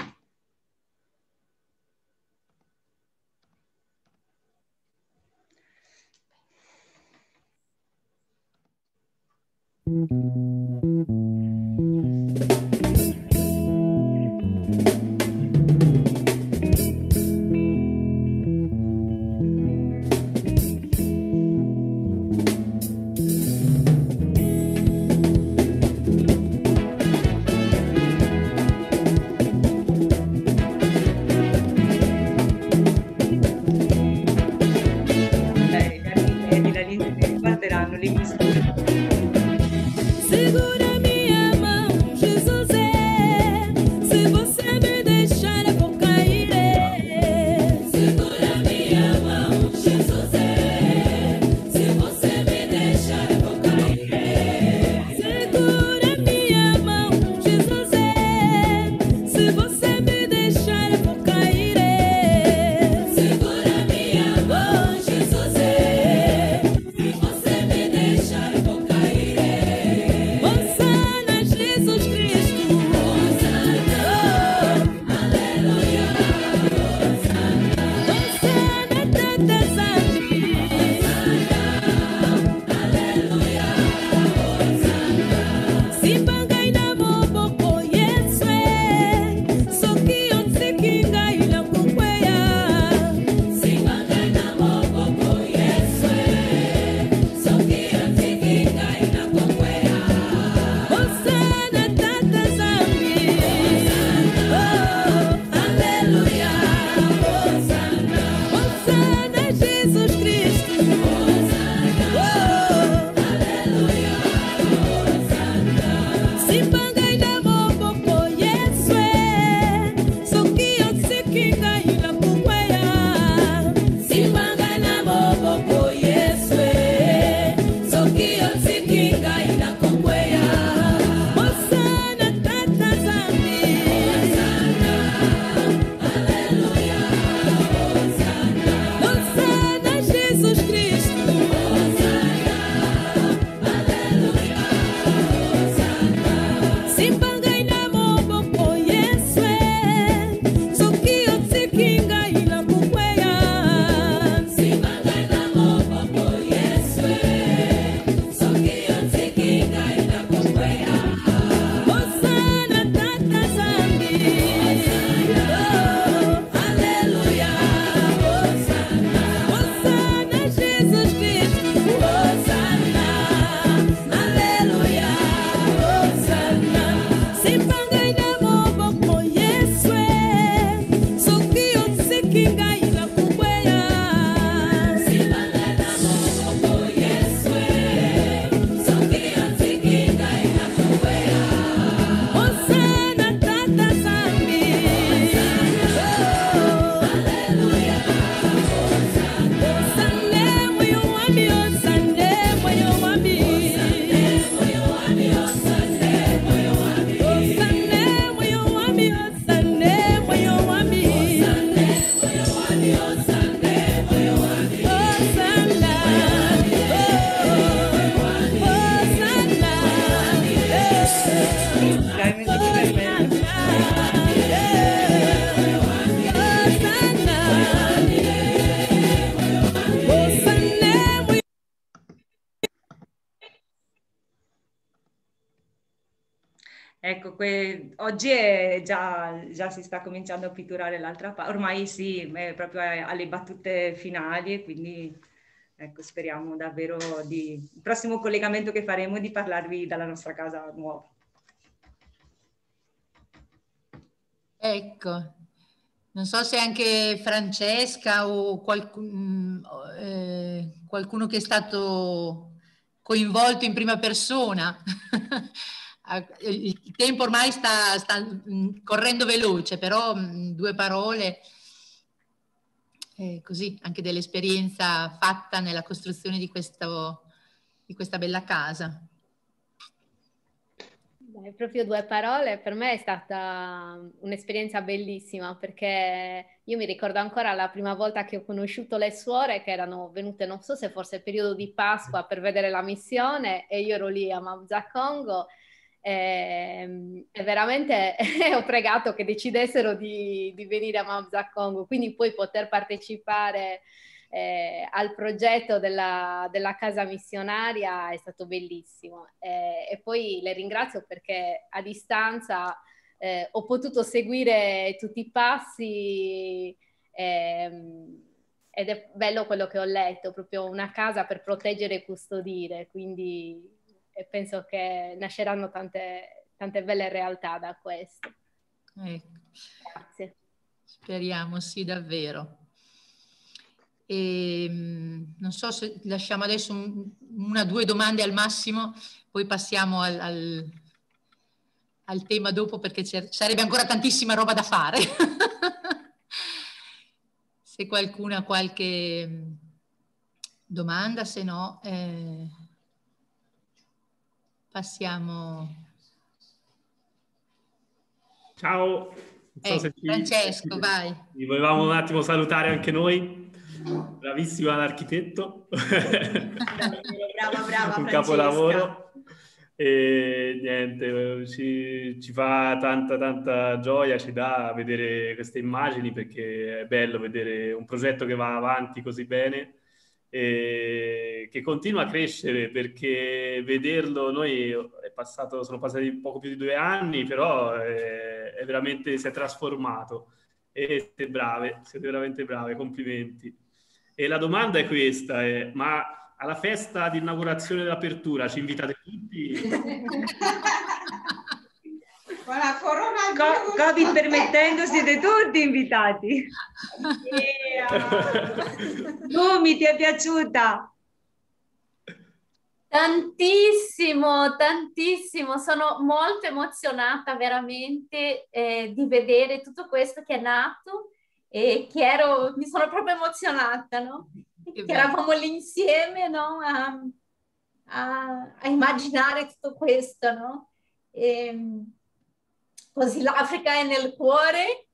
Segura minha mão, Jesus é. Se você me deixar, eu vou cair. Segura minha mão, Jesus é. Se você me deixar, eu vou cair. Segura minha mão, Jesus é. Se você me deixar, eu vou cair. Segura minha mão, Jesus é. Se você me deixar, eu vou cair. Hosanna, Jesus Cristo. Hosanna, aleluia. Hosanna, Hosanna, tata zambi. Hosanna, aleluia. Hosanna, simbangai na moboko Yesu. Soki otsikinga ila kukweya. Simbangai na moboko Yesu. Soki otsikinga ila kukweya. Hosanna, tata zambi. Oh, aleluia. Hosanna, Hosanna, Jesus Cristo. Hosanna, oh, aleluia. Hosanna, simbangai na moboko Yesu. Soki otsikinga ila kukweya. Simbangai na moboko Yesu. Soki otsikinga ila kukweya. Hosanna, tata zambi. Hosanna, aleluia. Hosanna, Hosanna, Jesus Cristo. Hosanna, aleluia. Hosanna, simbangai na moboko Yesu. Soki otsikinga ila kukweya. Simbangai na moboko Yesu. Soki otsikinga ila kukweya. Hosanna, tata zambi. Oh, aleluia. Hosanna, Hosanna, Jesus Cristo. Hosanna, aleluia. Hosanna, simbangai na moboko Yesu. Soki otsikinga ila kukweya. Simbangai na moboko Yesu. Soki otsikinga ila kukweya. Hosanna, tata zambi. Oh, aleluia. Hosanna, moyo wami. Hosanna, moyo wami. Hosanna, moyo wami. Hosanna, moyo wami. Hosanna, moyo wami. Hosanna, moyo wami. Hosanna, moyo wami. Hosanna, moyo wami. Hosanna, Ecco, que- oggi è già, già si sta cominciando a pitturare l'altra parte, ormai sì, è proprio alle battute finali e quindi ecco, speriamo davvero di, il prossimo collegamento che faremo è di parlarvi dalla nostra casa nuova. Ecco, non so se anche Francesca o qualcun- eh, qualcuno che è stato coinvolto in prima persona. Il tempo ormai sta, sta mh, correndo veloce, però mh, due parole, eh, così, anche dell'esperienza fatta nella costruzione di, questo, di questa bella casa. Dai, proprio due parole, per me è stata un'esperienza bellissima perché io mi ricordo ancora la prima volta che ho conosciuto le suore che erano venute, non so se forse il periodo di Pasqua per vedere la missione e io ero lì a Mabza Congo e, e veramente ho pregato che decidessero di, di venire a Mabza Congo, quindi poi poter partecipare Eh, al progetto della, della casa missionaria è stato bellissimo eh, e poi le ringrazio perché a distanza eh, ho potuto seguire tutti i passi ehm, ed è bello quello che ho letto, proprio una casa per proteggere e custodire, quindi e penso che nasceranno tante, tante belle realtà da questo. Ecco. Grazie. Speriamo, sì, davvero. E, non so se lasciamo adesso un, una o due domande al massimo, poi passiamo al, al, al tema dopo perché sarebbe ancora tantissima roba da fare. Se qualcuno ha qualche domanda, se no eh, passiamo. Ciao, non so eh, se ci... Francesco, vai. Vi volevamo un attimo salutare anche noi. Bravissima l'architetto. Brava, brava, un capolavoro. E niente, ci, ci fa tanta tanta gioia, ci dà vedere queste immagini perché è bello vedere un progetto che va avanti così bene e che continua a crescere, perché vederlo, noi è passato, sono passati poco più di due anni, però è, è veramente, si è trasformato e siete brave, siete veramente brave, complimenti. E la domanda è questa, è, ma alla festa di inaugurazione dell'apertura ci invitate tutti? Con la corona Co- Covid permettendo siete tutti invitati. Lumi, ti è piaciuta? Tantissimo, tantissimo, sono molto emozionata veramente eh, di vedere tutto questo che è nato e che ero, mi sono proprio emozionata, no? Che, che eravamo lì insieme, no? A, a, a immaginare tutto questo, no? E, così l'Africa è nel cuore,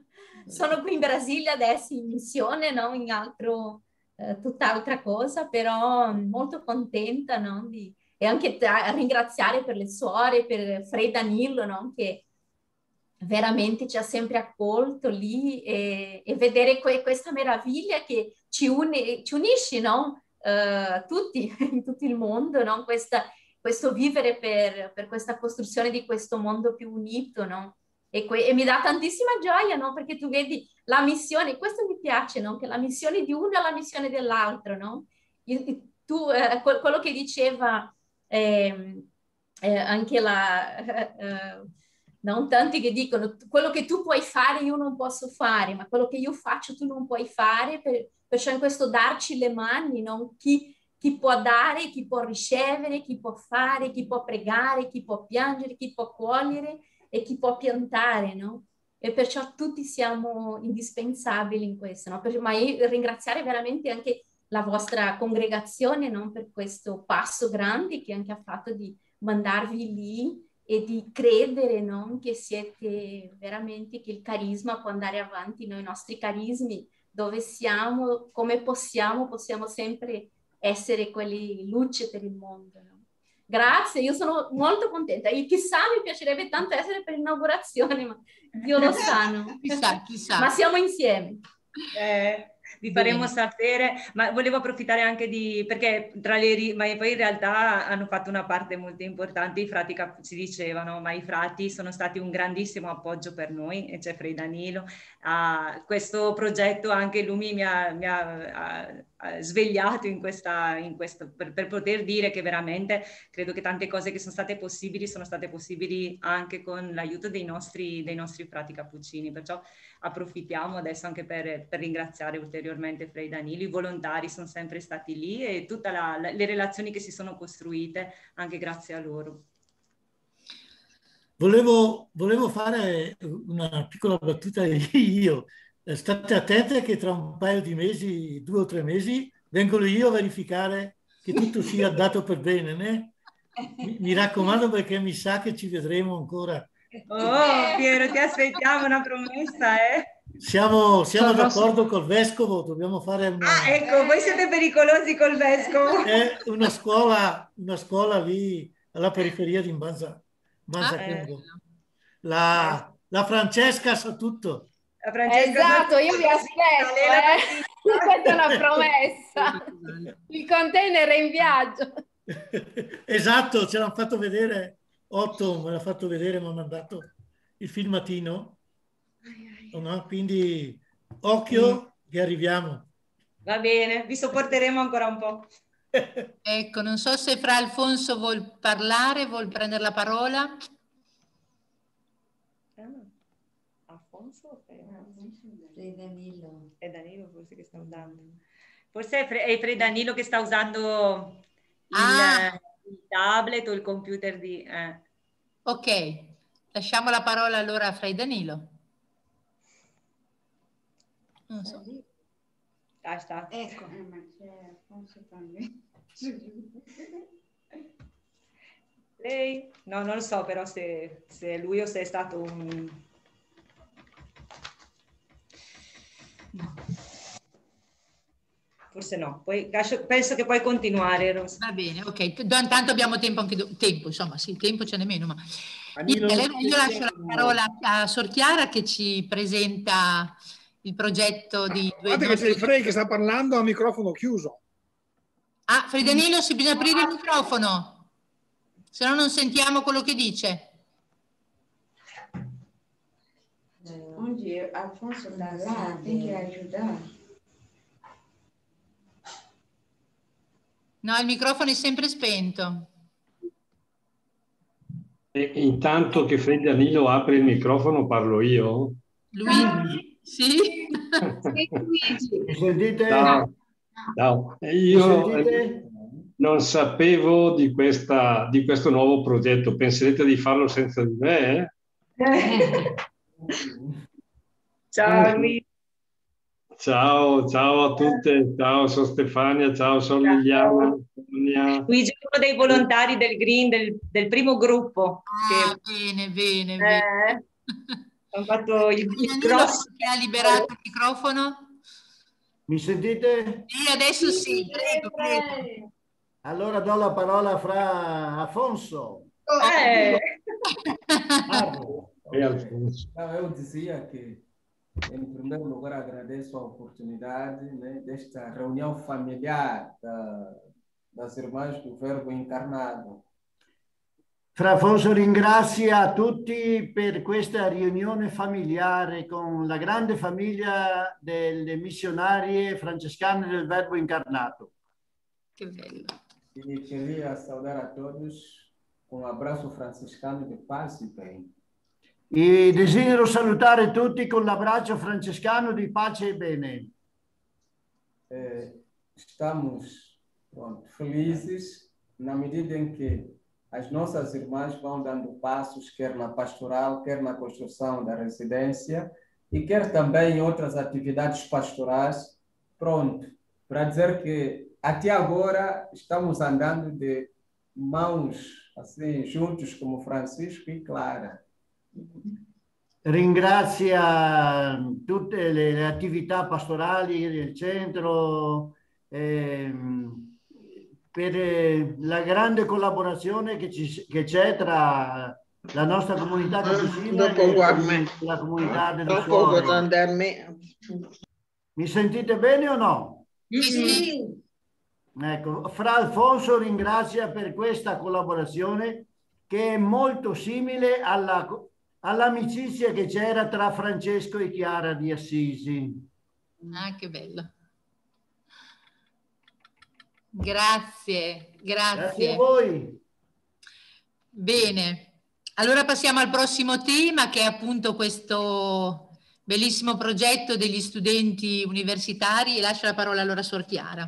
sono qui in Brasile adesso in missione, no? In altro... Uh, tutt'altra cosa, però molto contenta, no? Di, e anche a ringraziare per le suore, per Frei Danilo, no? Che veramente ci ha sempre accolto lì e, e vedere que questa meraviglia che ci, une, ci unisce, no? Uh, tutti, in tutto il mondo, no? Questa, questo vivere per, per questa costruzione di questo mondo più unito, no? E, e mi dà tantissima gioia, no? Perché tu vedi la missione, questo mi piace, no? Che la missione di uno è la missione dell'altro, no? Io, tu, eh, quello che diceva eh, eh, anche la... Eh, eh, non tanti che dicono, quello che tu puoi fare io non posso fare, ma quello che io faccio tu non puoi fare, per, perciò in questo darci le mani, no? Chi, chi può dare, chi può ricevere, chi può fare, chi può pregare, chi può piangere, chi può cogliere e chi può piantare, no? E perciò tutti siamo indispensabili in questo, no? Per, ma io ringraziare veramente anche la vostra congregazione, no? Per questo passo grande che anche ha fatto di mandarvi lì e di credere, no? Che siete veramente, che il carisma può andare avanti, noi i nostri carismi, dove siamo, come possiamo, possiamo sempre essere quelli luce per il mondo, no? Grazie, io sono molto contenta. E chissà, mi piacerebbe tanto essere per l'inaugurazione, ma Dio lo sa, no? Chissà, chissà. Ma siamo insieme. Eh, vi faremo Bene. sapere, ma volevo approfittare anche di, perché tra le, ma poi in realtà hanno fatto una parte molto importante, i frati si dicevano, ma i frati sono stati un grandissimo appoggio per noi, e c'è Frei Danilo, uh, questo progetto anche lui mi ha, mi ha uh, svegliato in questa, in questo, per, per poter dire che veramente credo che tante cose che sono state possibili sono state possibili anche con l'aiuto dei nostri, dei nostri frati cappuccini, perciò approfittiamo adesso anche per, per ringraziare ulteriormente Frei Danilo, i volontari sono sempre stati lì e tutte le relazioni che si sono costruite anche grazie a loro. Volevo, volevo fare una piccola battuta io. State attente che tra un paio di mesi, due o tre mesi, vengo io a verificare che tutto sia andato per bene, né? Mi, mi raccomando, perché mi sa che ci vedremo ancora. Oh, Piero, ti aspettiamo una promessa, eh? Siamo, siamo Sono- d'accordo col vescovo, dobbiamo fare una, Ah, ecco, voi siete pericolosi col vescovo. è una scuola, una scuola lì alla periferia di Mbanza, Mbanza Ah, eh. Congo. La, la Francesca sa tutto. La Francesca Esatto, sa- io vi aspetto, eh. Questa è una promessa. Il container è in viaggio. Esatto, ce l'hanno fatto vedere, Otto me l'ha fatto vedere, mi ha mandato il filmatino. No? Quindi occhio che arriviamo. Va bene, vi sopporteremo ancora un po'. Ecco, non so se Fra Alfonso vuol parlare, vuol prendere la parola. Alfonso o Fre Danilo? È Danilo forse che sta usando. Forse è Fre, è Fre Danilo che sta usando il, Ah. il tablet o il computer di... Eh. Ok, lasciamo la parola allora a Fra Danilo. Non so. Ah, sta. Ecco. Lei? No, non lo so però se, se è lui o se è stato un... No. Forse no, poi lascio- penso che puoi continuare, Rosa. Va bene, ok. Intanto abbiamo tempo anche do- tempo, insomma, sì, tempo ce n'è meno, ma Danilo, Niente, allora io lascio la sentiamo. parola a Sorchiara che ci presenta il progetto di due Guardate che c'è il Frey che sta parlando a microfono chiuso. Ah, Fredanilo, si bisogna aprire il microfono, se no non sentiamo quello che dice. Onde Alfonso tá lá, tem que ajudar. No, il microfono è sempre spento. E intanto che Fred Danilo apre il microfono parlo io. Luigi? Sì? Mi sentite? Ciao. Ciao. Mi Io sentite? eh, non sapevo di, questa, di questo nuovo progetto. Penserete di farlo senza di me? Eh? Ciao Luigi. Ciao, ciao a tutte. Ciao, sono Stefania. Ciao, sono Liliana. Sonia. Luigi è uno dei volontari del Green, del, del primo gruppo. Ah, che, bene, bene, eh, bene. hanno fatto il, il Danilo cross. che ha liberato il microfono? Mi sentite? Sì, adesso sì, prego, prego. Allora do la parola a Fra Afonso. Eh. E Alfonso. Não, eu dizia que, em primeiro lugar, agradeço a oportunidade, né, desta reunião familiar da, das Irmãs do Verbo Encarnado. Fra Afonso ringrazia tutti per questa riunione familiare con la grande famiglia delle missionarie francescane del Verbo Incarnato. Che bello. E queria saudar a todos com um abraço franciscano de paz e bem. E desidero salutare tutti con l'abbraccio francescano di pace e bene. Eh, estamos pronto, felizes na medida em que as nossas irmãs vão dando passos, quer na pastoral, quer na construção da residência e quer também em outras atividades pastorais. Pronto, para dizer que até agora estamos andando de mãos assim juntos como Francisco e Clara. Ringrazia tutte le attività pastorali del centro ehm, per la grande collaborazione che ci- che c'è tra la nostra comunità capucina Dopo e guarda. la comunità delle Dopo suore. potrò andarmi. Mi sentite bene o no? Sì. Ecco, Fra Alfonso ringrazia per questa collaborazione che è molto simile alla, all'amicizia che c'era tra Francesco e Chiara di Assisi. Ah, che bello. Grazie, grazie. Grazie a voi. Bene, allora passiamo al prossimo tema che è appunto questo bellissimo progetto degli studenti universitari e lascio la parola allora a Suor Chiara.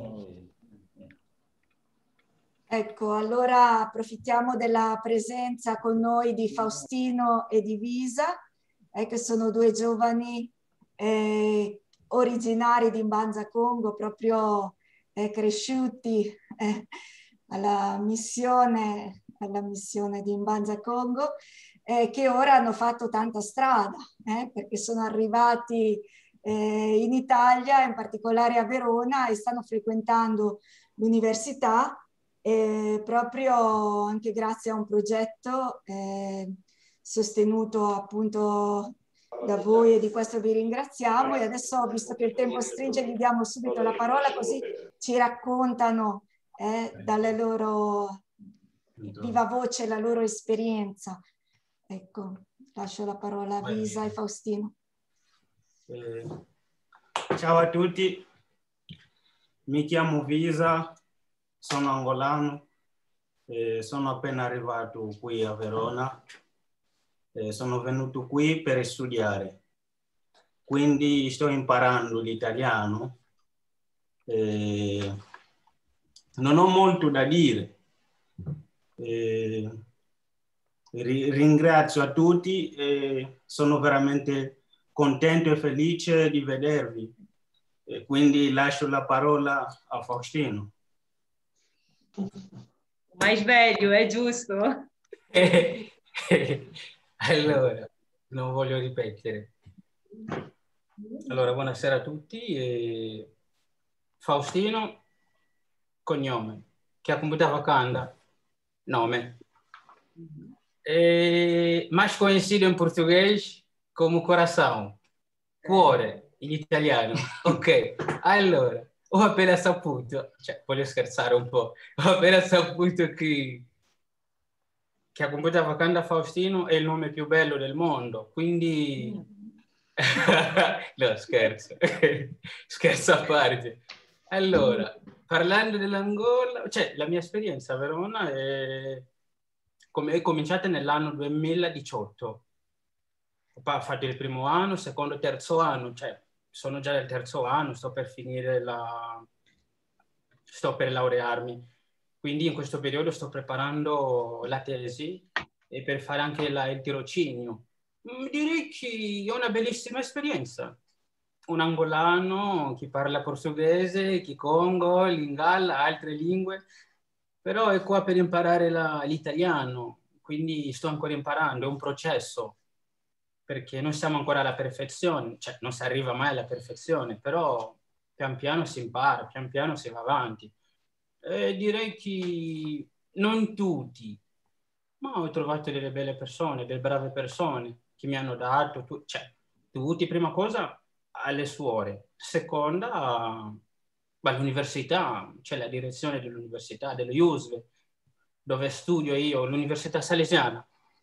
Ecco, allora approfittiamo della presenza con noi di Faustino e di Visa, eh, che sono due giovani eh, originari di Mbanza Congo, proprio eh, cresciuti eh, alla missione, alla missione di Mbanza Congo, eh, che ora hanno fatto tanta strada, eh, perché sono arrivati eh, in Italia, in particolare a Verona, e stanno frequentando l'università, eh, proprio anche grazie a un progetto eh, sostenuto appunto da voi, e di questo vi ringraziamo. E adesso, visto che il tempo stringe, gli diamo subito la parola, così ci raccontano eh, dalle loro viva voce la loro esperienza. Ecco, lascio la parola a Visa e Faustino. Eh, ciao a tutti, mi chiamo Visa, sono angolano, eh, sono appena arrivato qui a Verona. Eh, sono venuto qui per studiare, quindi sto imparando l'italiano. Eh, non ho molto da dire. Eh, ri- ringrazio a tutti e sono veramente contento e felice di vedervi. E quindi lascio la parola a Faustino. Mais velho, è giusto? Allora, non voglio ripetere. Allora, buonasera a tutti. E... Faustino, cognome. Che ha computer Wakanda, nome. E... mais conhecido em português como coração. Cuore, in italiano. Ok, allora, ho appena saputo, cioè, voglio scherzare un po', ho appena saputo che che ha computer Wakanda Faustino è il nome più bello del mondo, quindi... no, scherzo. Scherzo a parte. Allora, parlando dell'Angola, cioè la mia esperienza a Verona è, è cominciata nell'anno duemiladiciotto. Ho fatto il primo anno, secondo, terzo anno, cioè sono già nel terzo anno, sto per finire la... sto per laurearmi. Quindi in questo periodo sto preparando la tesi e per fare anche la, il tirocinio. Direi che è una bellissima esperienza. Un angolano, chi parla portoghese, chi congo, lingala, altre lingue, però è qua per imparare la, l'italiano, quindi sto ancora imparando, è un processo, perché non siamo ancora alla perfezione, cioè non si arriva mai alla perfezione, però pian piano si impara, pian piano si va avanti. Eh, direi che non tutti, ma ho trovato delle belle persone, delle brave persone che mi hanno dato, tu, cioè, tutti, prima cosa, alle suore, seconda, all'università, c'è la direzione dell'università, dello I U S V, dove studio io, l'Università Salesiana.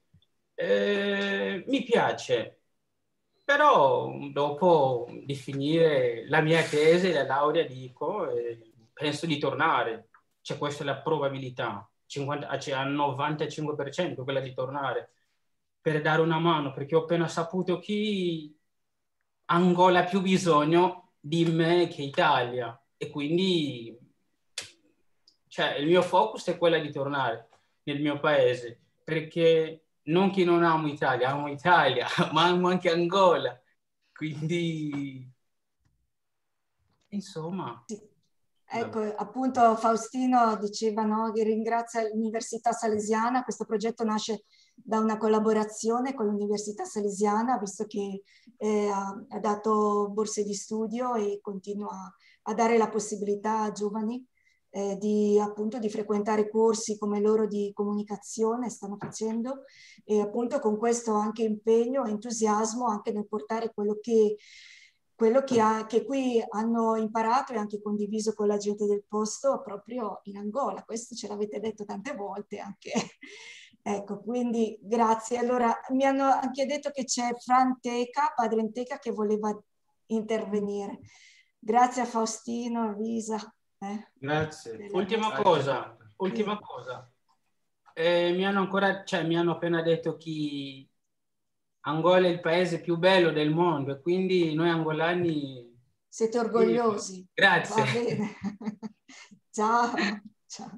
Eh, mi piace, però dopo di finire la mia tesi, la laurea, dico, eh, penso di tornare. Cioè, questa è la probabilità, cinquanta, cioè, al novantacinque per cento quella di tornare, per dare una mano, perché ho appena saputo che Angola ha più bisogno di me che Italia, e quindi cioè, il mio focus è quello di tornare nel mio paese, perché non che non amo Italia, amo Italia, ma amo anche Angola, quindi insomma... Sì. Ecco, appunto Faustino diceva, no, che ringrazia l'Università Salesiana. Questo progetto nasce da una collaborazione con l'Università Salesiana, visto che eh, ha, ha dato borse di studio e continua a dare la possibilità a giovani eh, di, appunto, di frequentare corsi come loro di comunicazione stanno facendo, e appunto con questo anche impegno e entusiasmo anche nel portare quello che quello che, ha, che qui hanno imparato e anche condiviso con la gente del posto proprio in Angola. Questo ce l'avete detto tante volte anche. Ecco, quindi grazie. Allora, mi hanno anche detto che c'è Fran Teca, padre Teca, che voleva intervenire. Grazie a Faustino, a Visa. Eh, grazie. Ultima cosa, ultima sì. cosa. Eh, mi hanno ancora, cioè mi hanno appena detto che Angola è il paese più bello del mondo, e quindi noi angolani... Siete orgogliosi. Grazie. Va bene. Ciao. Ciao.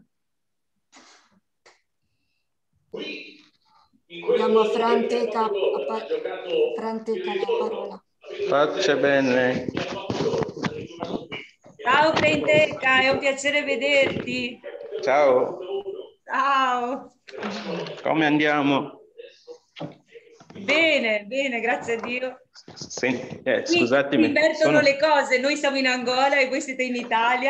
Diamo a Fran Teca, Fran Teca la parola. Faccia bene. Ciao Fran Teca, è un piacere vederti. Ciao, Ciao. come andiamo? Bene, bene, grazie a Dio. Senti, eh, Qui scusatemi, invertono sono... le cose, noi siamo in Angola e voi siete in Italia.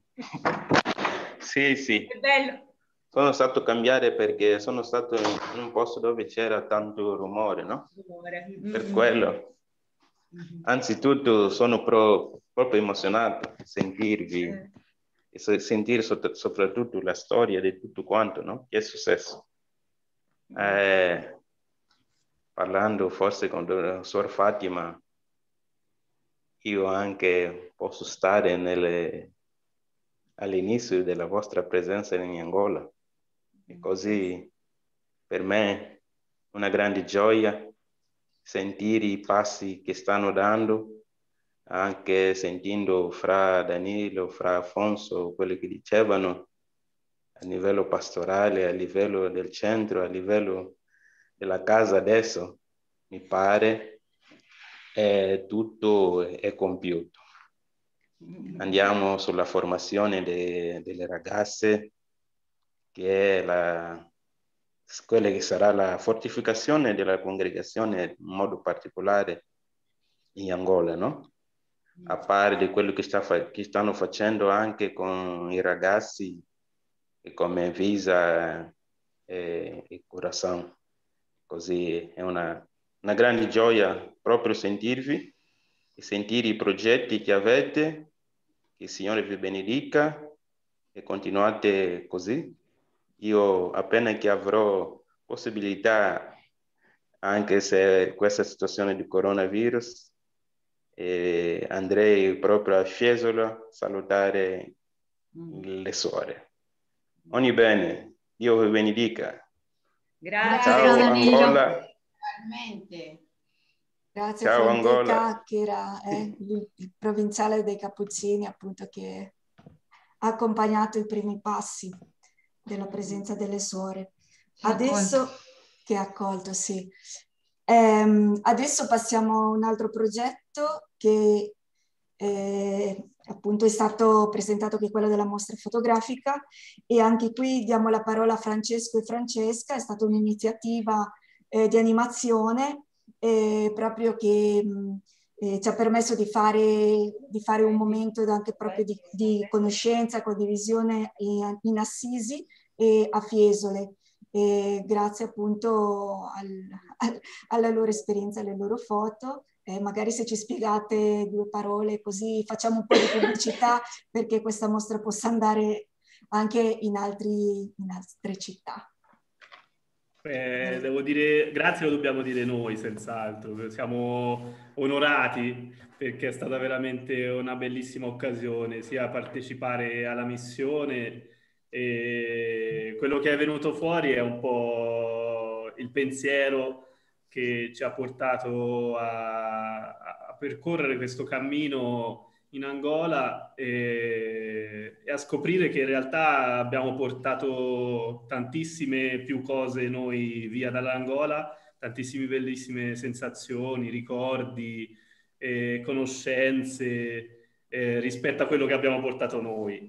Sì, sì, È bello. sono stato a cambiare perché sono stato in un posto dove c'era tanto rumore, no? Amore. Per Mm. quello. Anzitutto sono pro- proprio emozionato di sentirvi Eh. e so- sentire sot- soprattutto la storia di tutto quanto, no? Che è successo. Eh, parlando forse con la Suor Fatima, io anche posso stare nelle- all'inizio della vostra presenza in Angola. E così per me è una grande gioia sentire i passi che stanno dando, anche sentendo fra Danilo, fra Afonso, quelli che dicevano a livello pastorale, a livello del centro, a livello della casa adesso, mi pare, è tutto è compiuto. Andiamo sulla formazione de- delle ragazze, che è la, quella che sarà la fortificazione della congregazione in modo particolare in Angola, no? A parte di quello che, sta fa- che stanno facendo anche con i ragazzi come Visa e, e Curaçao. Così è una, una grande gioia proprio sentirvi e sentire i progetti che avete, che il Signore vi benedica e continuate così. Io appena che avrò possibilità, anche se questa situazione di coronavirus, eh, andrei proprio a Fiesolo a salutare le suore. Ogni bene, Dio vi benedica. Grazie. Ciao Danilo. Angola. Grazie Ciao, a Angola. Fonteca, che era eh, il, il provinciale dei Cappuccini, appunto, che ha accompagnato i primi passi della presenza delle suore. Adesso, che ha accolto, sì. Ehm, adesso passiamo a un altro progetto che eh, appunto è stato presentato, che è quello della mostra fotografica, e anche qui diamo la parola a Francesco e Francesca. È stata un'iniziativa eh, di animazione eh, proprio che mh, eh, ci ha permesso di fare, di fare un momento anche proprio di, di conoscenza, condivisione in, in Assisi e a Fiesole. E grazie appunto al, al, alla loro esperienza, alle loro foto. Eh, magari se ci spiegate due parole, così facciamo un po' di pubblicità perché questa mostra possa andare anche in, altri, in altre città. Eh, devo dire, grazie lo dobbiamo dire noi, senz'altro. Siamo onorati perché è stata veramente una bellissima occasione, sia partecipare alla missione, e quello che è venuto fuori è un po' il pensiero che ci ha portato a, a percorrere questo cammino in Angola e, e a scoprire che in realtà abbiamo portato tantissime più cose noi via dall'Angola, tantissime bellissime sensazioni, ricordi, eh, conoscenze eh, rispetto a quello che abbiamo portato noi.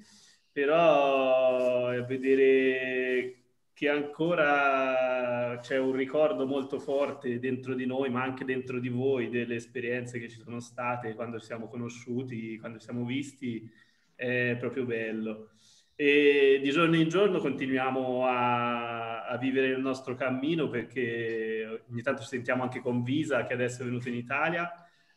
Però eh, vedere che ancora c'è un ricordo molto forte dentro di noi, ma anche dentro di voi, delle esperienze che ci sono state quando ci siamo conosciuti, quando ci siamo visti, è proprio bello. E di giorno in giorno continuiamo a, a vivere il nostro cammino, perché ogni tanto ci sentiamo anche con Visa, che adesso è venuto in Italia,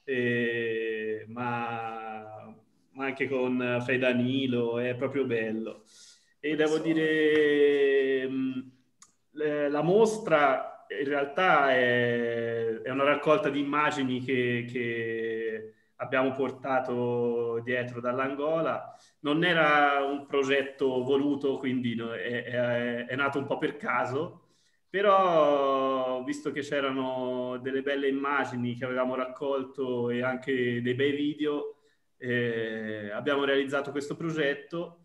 e, ma, ma anche con Fray Danilo, è proprio bello. E devo dire, la mostra in realtà è, è una raccolta di immagini che, che abbiamo portato dietro dall'Angola. Non era un progetto voluto, quindi no, è, è, è nato un po' per caso, però visto che c'erano delle belle immagini che avevamo raccolto e anche dei bei video, eh, abbiamo realizzato questo progetto.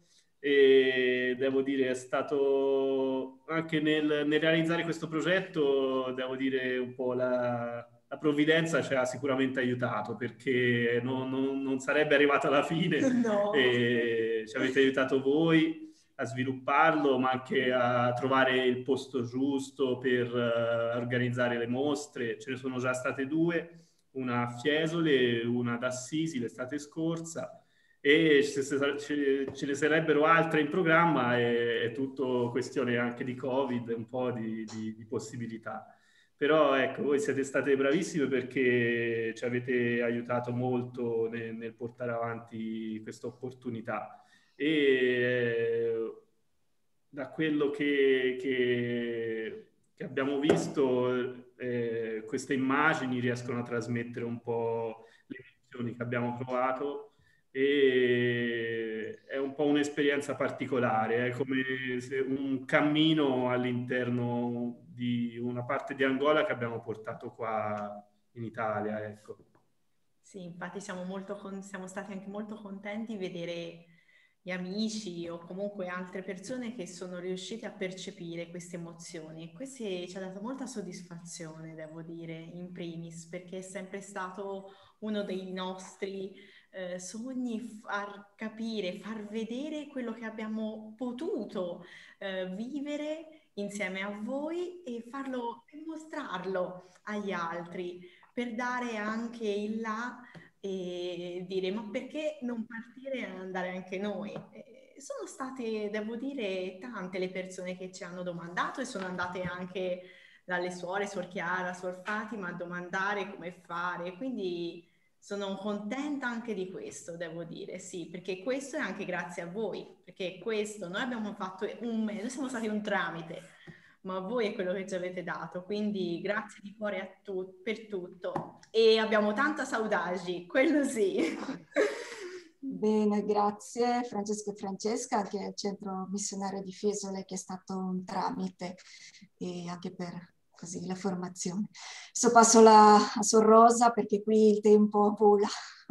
E devo dire è stato anche nel, nel realizzare questo progetto, devo dire un po' la, la provvidenza ci ha sicuramente aiutato, perché non, non, non sarebbe arrivata alla fine. No. E ci avete aiutato voi a svilupparlo, ma anche a trovare il posto giusto per uh, organizzare le mostre. Ce ne sono già state due, una a Fiesole, una ad Assisi l'estate scorsa, e ce, ce, ce ne sarebbero altre in programma, e è tutto questione anche di Covid, un po' di, di, di possibilità. Però ecco, voi siete state bravissime perché ci avete aiutato molto nel, nel portare avanti questa opportunità. E eh, da quello che, che, che abbiamo visto, eh, queste immagini riescono a trasmettere un po' le emozioni che abbiamo provato, e è un po' un'esperienza particolare, è come se un cammino all'interno di una parte di Angola che abbiamo portato qua in Italia, ecco. Sì, infatti siamo, molto con- siamo stati anche molto contenti di vedere gli amici o comunque altre persone che sono riuscite a percepire queste emozioni. Questo ci ha dato molta soddisfazione, devo dire, in primis, perché è sempre stato uno dei nostri eh, sogni, far capire, far vedere quello che abbiamo potuto eh, vivere insieme a voi e farlo e mostrarlo agli altri, per dare anche il là e dire ma perché non partire e andare anche noi? E sono state, devo dire, tante le persone che ci hanno domandato, e sono andate anche dalle suore, Suor Chiara, Suor Fatima, a domandare come fare, quindi sono contenta anche di questo, devo dire, sì, perché questo è anche grazie a voi, perché questo, noi abbiamo fatto un mezzo, noi siamo stati un tramite, ma voi è quello che ci avete dato, quindi grazie di cuore a tu, per tutto, e abbiamo tanta saudade, quello sì. Bene, grazie Francesca e Francesca, anche al Centro Missionario di Fiesole, che è stato un tramite e anche per così la formazione. Adesso passo la, a Sor Rosa, perché qui il tempo vola.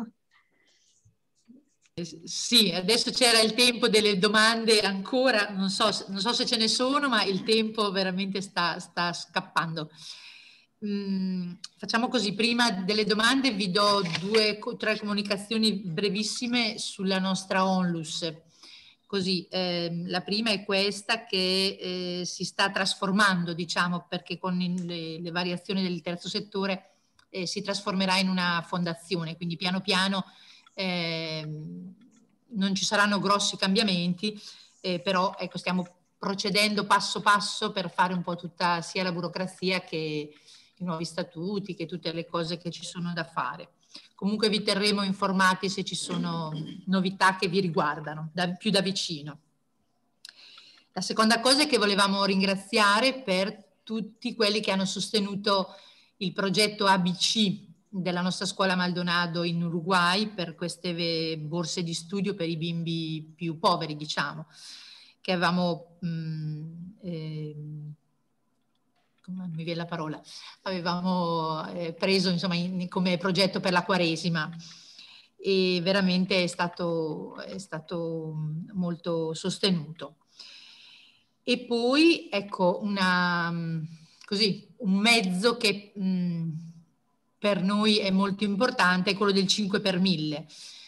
Sì, adesso c'era il tempo delle domande ancora, non so, non so se ce ne sono, ma il tempo veramente sta, sta scappando. Mm, facciamo così, prima delle domande vi do due o tre comunicazioni brevissime sulla nostra Onlus. Così, ehm, la prima è questa, che eh, si sta trasformando, diciamo, perché con le, le variazioni del terzo settore eh, si trasformerà in una fondazione, quindi piano piano eh, non ci saranno grossi cambiamenti, eh, però ecco, stiamo procedendo passo passo per fare un po' tutta sia la burocrazia che i nuovi statuti, che tutte le cose che ci sono da fare. Comunque vi terremo informati se ci sono novità che vi riguardano da, più da vicino. La seconda cosa è che volevamo ringraziare per tutti quelli che hanno sostenuto il progetto A B C della nostra scuola Maldonado in Uruguay, per queste borse di studio per i bimbi più poveri, diciamo, che avevamo mh, eh, come mi viene la parola, avevamo eh, preso insomma in, come progetto per la Quaresima, e veramente è stato, è stato molto sostenuto. E poi ecco una, così, un mezzo che mh, per noi è molto importante è quello del cinque per mille.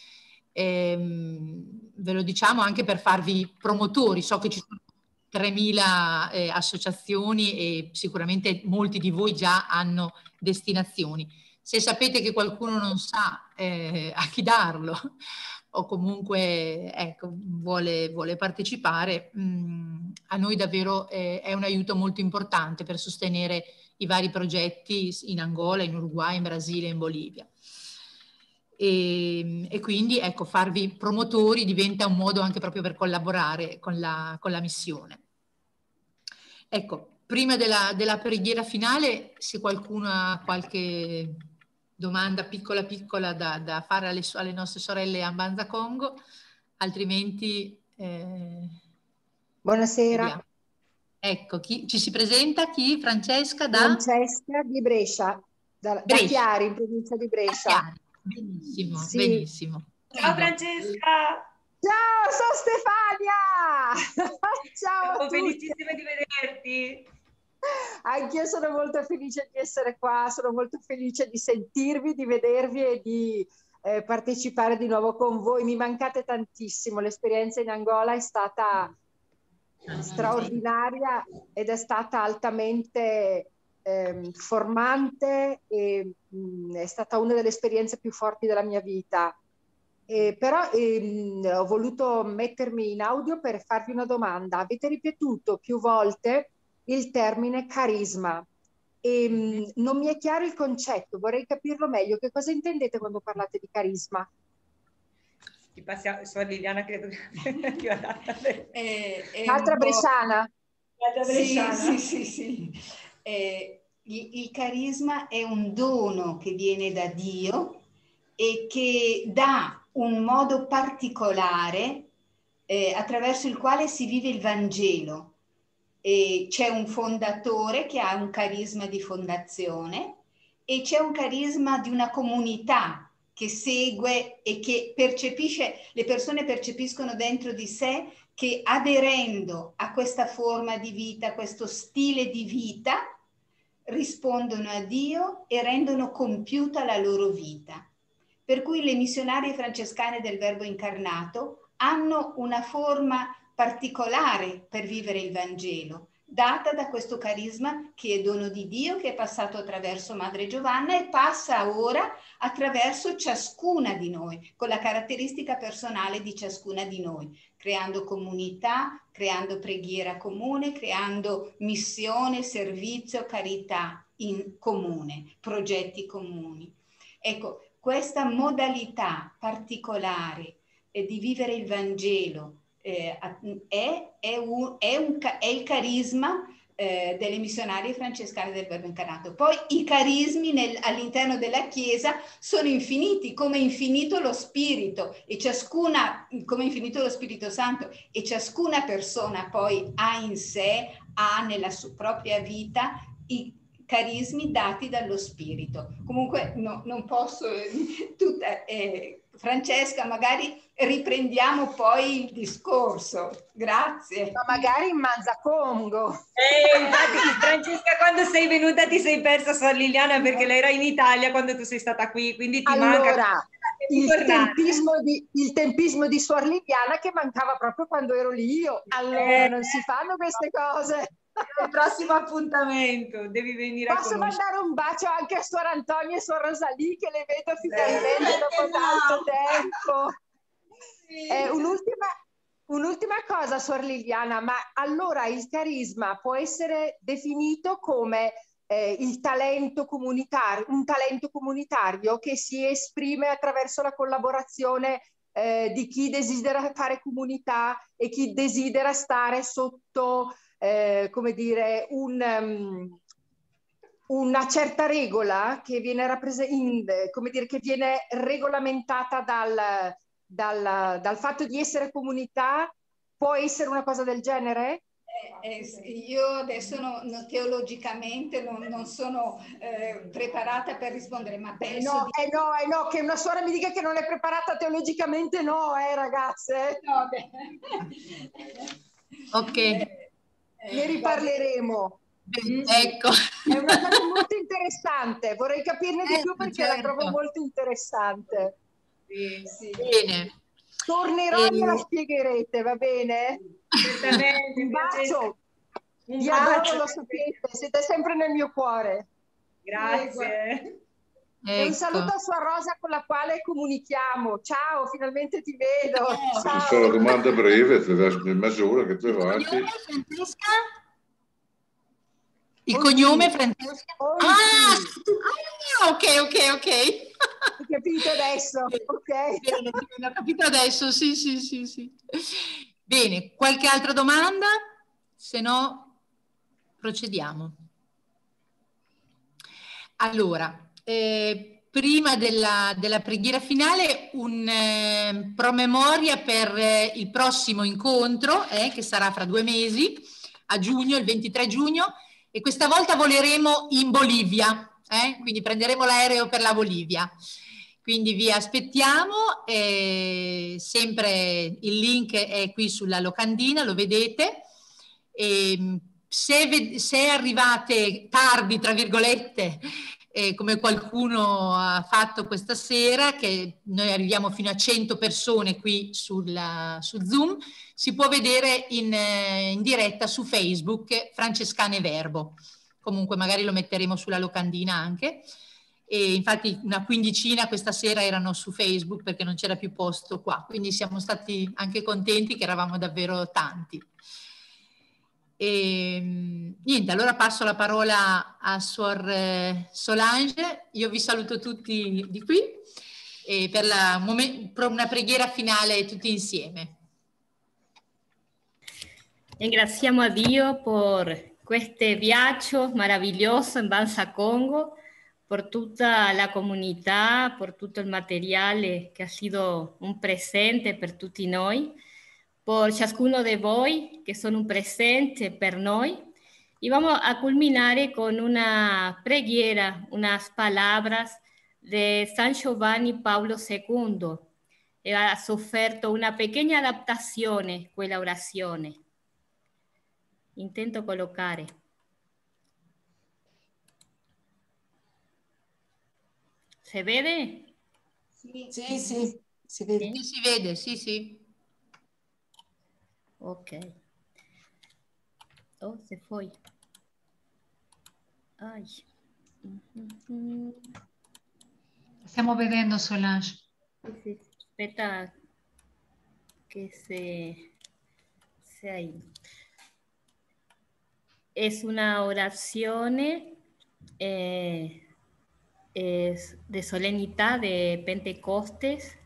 Ehm, ve lo diciamo anche per farvi promotori, so che ci sono tremila eh, associazioni e sicuramente molti di voi già hanno destinazioni. Se sapete che qualcuno non sa eh, a chi darlo o comunque ecco, vuole, vuole partecipare, mh, a noi davvero eh, è un aiuto molto importante per sostenere i vari progetti in Angola, in Uruguay, in Brasile e in Bolivia. E, e quindi ecco, farvi promotori diventa un modo anche proprio per collaborare con la, con la missione. Ecco, prima della, della preghiera finale, se qualcuno ha qualche domanda piccola piccola da, da fare alle, alle nostre sorelle a Mbanza Congo, altrimenti eh, buonasera. Vediamo. Ecco, chi, ci si presenta? Chi? Francesca da? Francesca di Brescia, da, Brescia. da Chiari, in provincia di Brescia. Benissimo, sì. benissimo. Ciao Francesca! Ciao, sono Stefania! Ciao a Sono tutti! felicissima di vederti! Anch'io sono molto felice di essere qua, sono molto felice di sentirvi, di vedervi e di eh, partecipare di nuovo con voi. Mi mancate tantissimo, l'esperienza in Angola è stata straordinaria ed è stata altamente eh, formante e mh, è stata una delle esperienze più forti della mia vita. Eh, però ehm, ho voluto mettermi in audio per farvi una domanda. Avete ripetuto più volte il termine carisma e mh, non mi è chiaro il concetto, vorrei capirlo meglio. Che cosa intendete quando parlate di carisma? Ti passiamo, Suor Liliana, credo che più adatta. Eh, Altra bresciana? Altra bresciana. Sì, sì, sì, sì. Eh, il, il carisma è un dono che viene da Dio e che dà un modo particolare eh, attraverso il quale si vive il Vangelo. E c'è un fondatore che ha un carisma di fondazione e c'è un carisma di una comunità che segue e che percepisce, le persone percepiscono dentro di sé che aderendo a questa forma di vita, a questo stile di vita, rispondono a Dio e rendono compiuta la loro vita. Per cui le missionarie francescane del Verbo incarnato hanno una forma particolare per vivere il Vangelo, data da questo carisma che è dono di Dio, che è passato attraverso Madre Giovanna e passa ora attraverso ciascuna di noi, con la caratteristica personale di ciascuna di noi, creando comunità, creando preghiera comune, creando missione, servizio, carità in comune, progetti comuni. Ecco, questa modalità particolare eh, di vivere il Vangelo eh, è, è, un, è, un, è il carisma eh, delle missionarie francescane del Verbo incarnato. Poi i carismi all'interno della Chiesa sono infiniti, come infinito lo Spirito, e ciascuna, come infinito lo Spirito Santo, e ciascuna persona poi ha in sé, ha nella sua propria vita i carismi dati dallo Spirito. Comunque no, non posso eh, tutta, eh, Francesca, magari riprendiamo poi il discorso. Grazie. Ma magari in Manzacongo. Eh, infatti, Francesca, quando sei venuta ti sei persa Suor Liliana, perché lei era in Italia quando tu sei stata qui, quindi ti allora, manca. Il tempismo, di, il tempismo di Suor Liliana che mancava proprio quando ero lì io. Allora, eh, non si fanno queste cose. Il prossimo appuntamento devi venire a Posso conoscere. mandare un bacio anche a Suor Antonia e Suor Rosalì, che le vedo finalmente dopo tanto tempo. Sì. Eh, un'ultima, un'ultima cosa, Suor Liliana, ma allora il carisma può essere definito come eh, il talento comunitario, un talento comunitario che si esprime attraverso la collaborazione eh, di chi desidera fare comunità e chi desidera stare sotto Eh, come dire, un, um, una certa regola che viene, in, come dire, che viene regolamentata dal, dal, dal fatto di essere comunità. Può essere una cosa del genere? Eh, eh, io adesso no, no, teologicamente non, non sono eh, preparata per rispondere, ma penso no, di... eh no, eh no, che una suora mi dica che non è preparata teologicamente, no, eh ragazze? No, beh. Ok. Eh, Ne riparleremo. Ecco. È una cosa molto interessante, vorrei capirne di eh, più perché certo. la trovo molto interessante. Sì, sì. Bene. Tornerò e... e me la spiegherete, va bene? Certamente. Un bacio. Un Vi bacio. adoro, lo sapete, siete sempre nel mio cuore. Grazie. E un Ecco. saluto a Sua Rosa con la quale comunichiamo. Ciao, finalmente ti vedo. Ciao. Ciao. Questa è una domanda breve, è mezz'ora che tu avanti. Il cognome, Francesca? Il cognome, Francesca? Ah, ah, ok, ok, ok. Hai capito adesso? Ok. Bene, bene, ho capito adesso, sì, sì, sì, sì. Bene, qualche altra domanda? Se no, procediamo. Allora, eh, prima della, della preghiera finale, un eh, promemoria per eh, il prossimo incontro, eh, che sarà fra due mesi, a giugno, il ventitré giugno, e questa volta voleremo in Bolivia, eh, quindi prenderemo l'aereo per la Bolivia. Quindi vi aspettiamo, eh, sempre il link è qui sulla locandina, lo vedete. E se, se arrivate tardi, tra virgolette, eh, come qualcuno ha fatto questa sera, che noi arriviamo fino a cento persone qui sulla, su Zoom, si può vedere in, eh, in diretta su Facebook, Francescane Verbo. Comunque magari lo metteremo sulla locandina anche. E infatti una quindicina questa sera erano su Facebook perché non c'era più posto qua, quindi siamo stati anche contenti che eravamo davvero tanti. E, niente, allora passo la parola a Suor Solange. Io vi saluto tutti di qui e per, la, per una preghiera finale tutti insieme. Ringraziamo a Dio per questo viaggio meraviglioso in Banza Congo, por tutta la comunità, por tutto il materiale che ha sido un presente per tutti noi, por ciascuno di voi che sono un presente per noi. Y vamos a culminar con una preghiera, unas palabras de San Giovanni Paolo secondo. E ha sofferto una pequeña adaptazione quella orazione. Intento collocare. ¿Se vede? Sì, sì, sì, si vede. Sì, si vede, sì, sì. Ok. Oh, se fue. Ay. Stiamo vedendo, Solange. Sí, sí. Aspetta que se, se ahí. Es una oración eh, es de solemnità de Pentecostes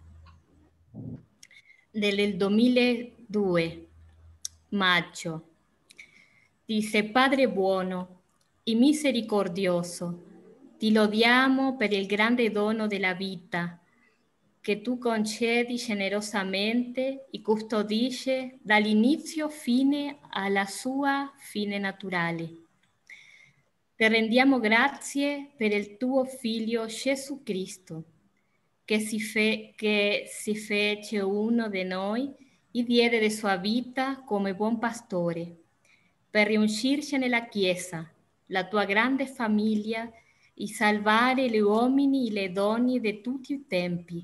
del duemiladue, maggio. Dice: Padre buono y misericordioso, ti lodiamo per il grande dono della vita che tu concedi generosamente e custodisci dall'inizio fine alla sua fine naturale. Ti rendiamo grazie per il tuo Figlio Gesù Cristo, che si, fe, che si fece uno di noi e diede la sua vita come buon pastore, per riunirci nella Chiesa, la tua grande famiglia, e salvare gli uomini e le donne di tutti i tempi.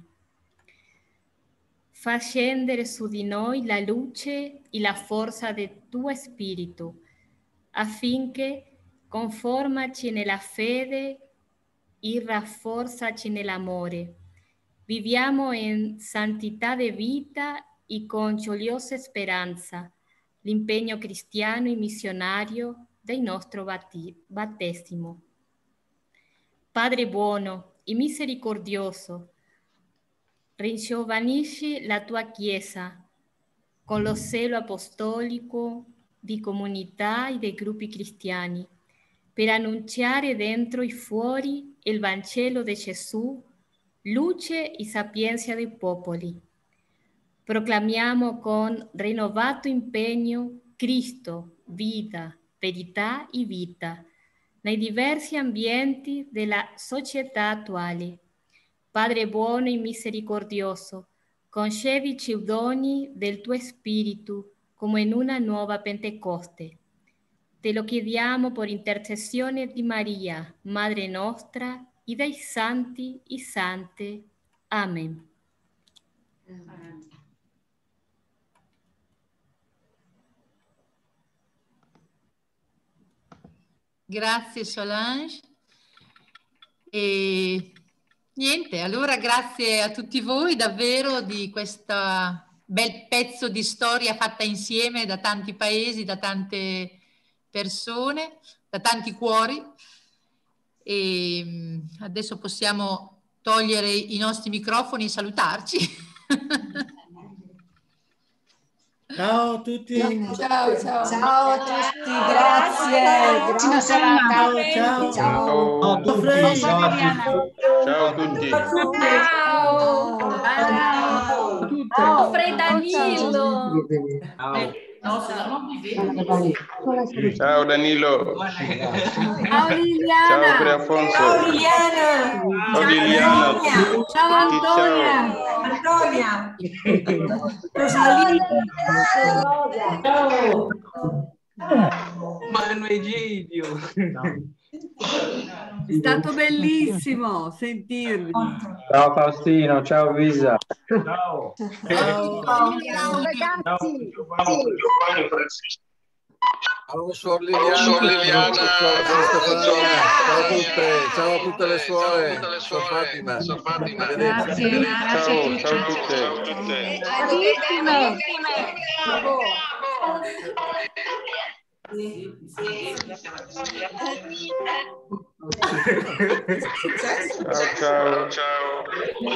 Fa scendere su di noi la luce e la forza del tuo Spirito, affinché conformaci nella fede e rafforzaci nell'amore. Viviamo in santità di vita e con gioiosa speranza l'impegno cristiano e missionario del nostro battesimo. Padre buono e misericordioso, ringiovanisci la tua Chiesa con lo zelo apostolico di comunità e dei gruppi cristiani per annunciare dentro e fuori il Vangelo di Gesù, luce e sapienza dei popoli. Proclamiamo con rinnovato impegno Cristo, vita, verità e vita nei diversi ambienti della società attuale. Padre buono e misericordioso, concedici i doni del tuo Spirito come in una nuova Pentecoste. Te lo chiediamo per intercessione di Maria, Madre nostra, e dei santi e sante. Amen. Amen. Grazie Solange. E niente, allora grazie a tutti voi davvero di questo bel pezzo di storia fatta insieme da tanti paesi, da tante persone, da tanti cuori. E adesso possiamo togliere i nostri microfoni e salutarci. Ciao a tutti. Ciao, ciao. Ciao a tutti, grazie. Buona serata. Ciao, ciao. Ciao. Ciao, Frei. Ciao a tutti. Ciao. Ciao. Ciao, Frei Danilo. Ciao Danilo. Ciao Liliana. Ciao Pre Afonso. Ciao Liliana. Ciao Liliana. Ciao Antonia. Antonia. Rosalina. Ciao. Mano Egidio. È stato bellissimo sentirvi. Ciao Faustino, ciao Visa. Ciao. Ciao, ciao ragazzi. Ciao suor Liliana, ciao Liliana, ciao a tutte, ciao a tutte le suore, suor Fatima. Grazie, grazie. Ciao, ciao a tutte. Bravissime. Ciao, ciao.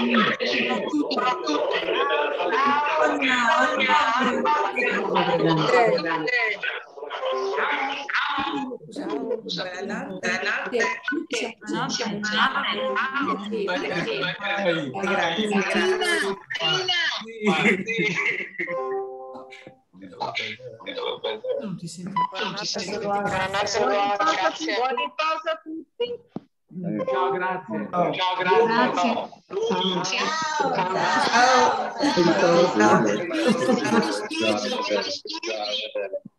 Non ti sento. Buona riposo a tutti. Ciao, grazie. Ciao, grazie. Ciao. Ciao. Ciao.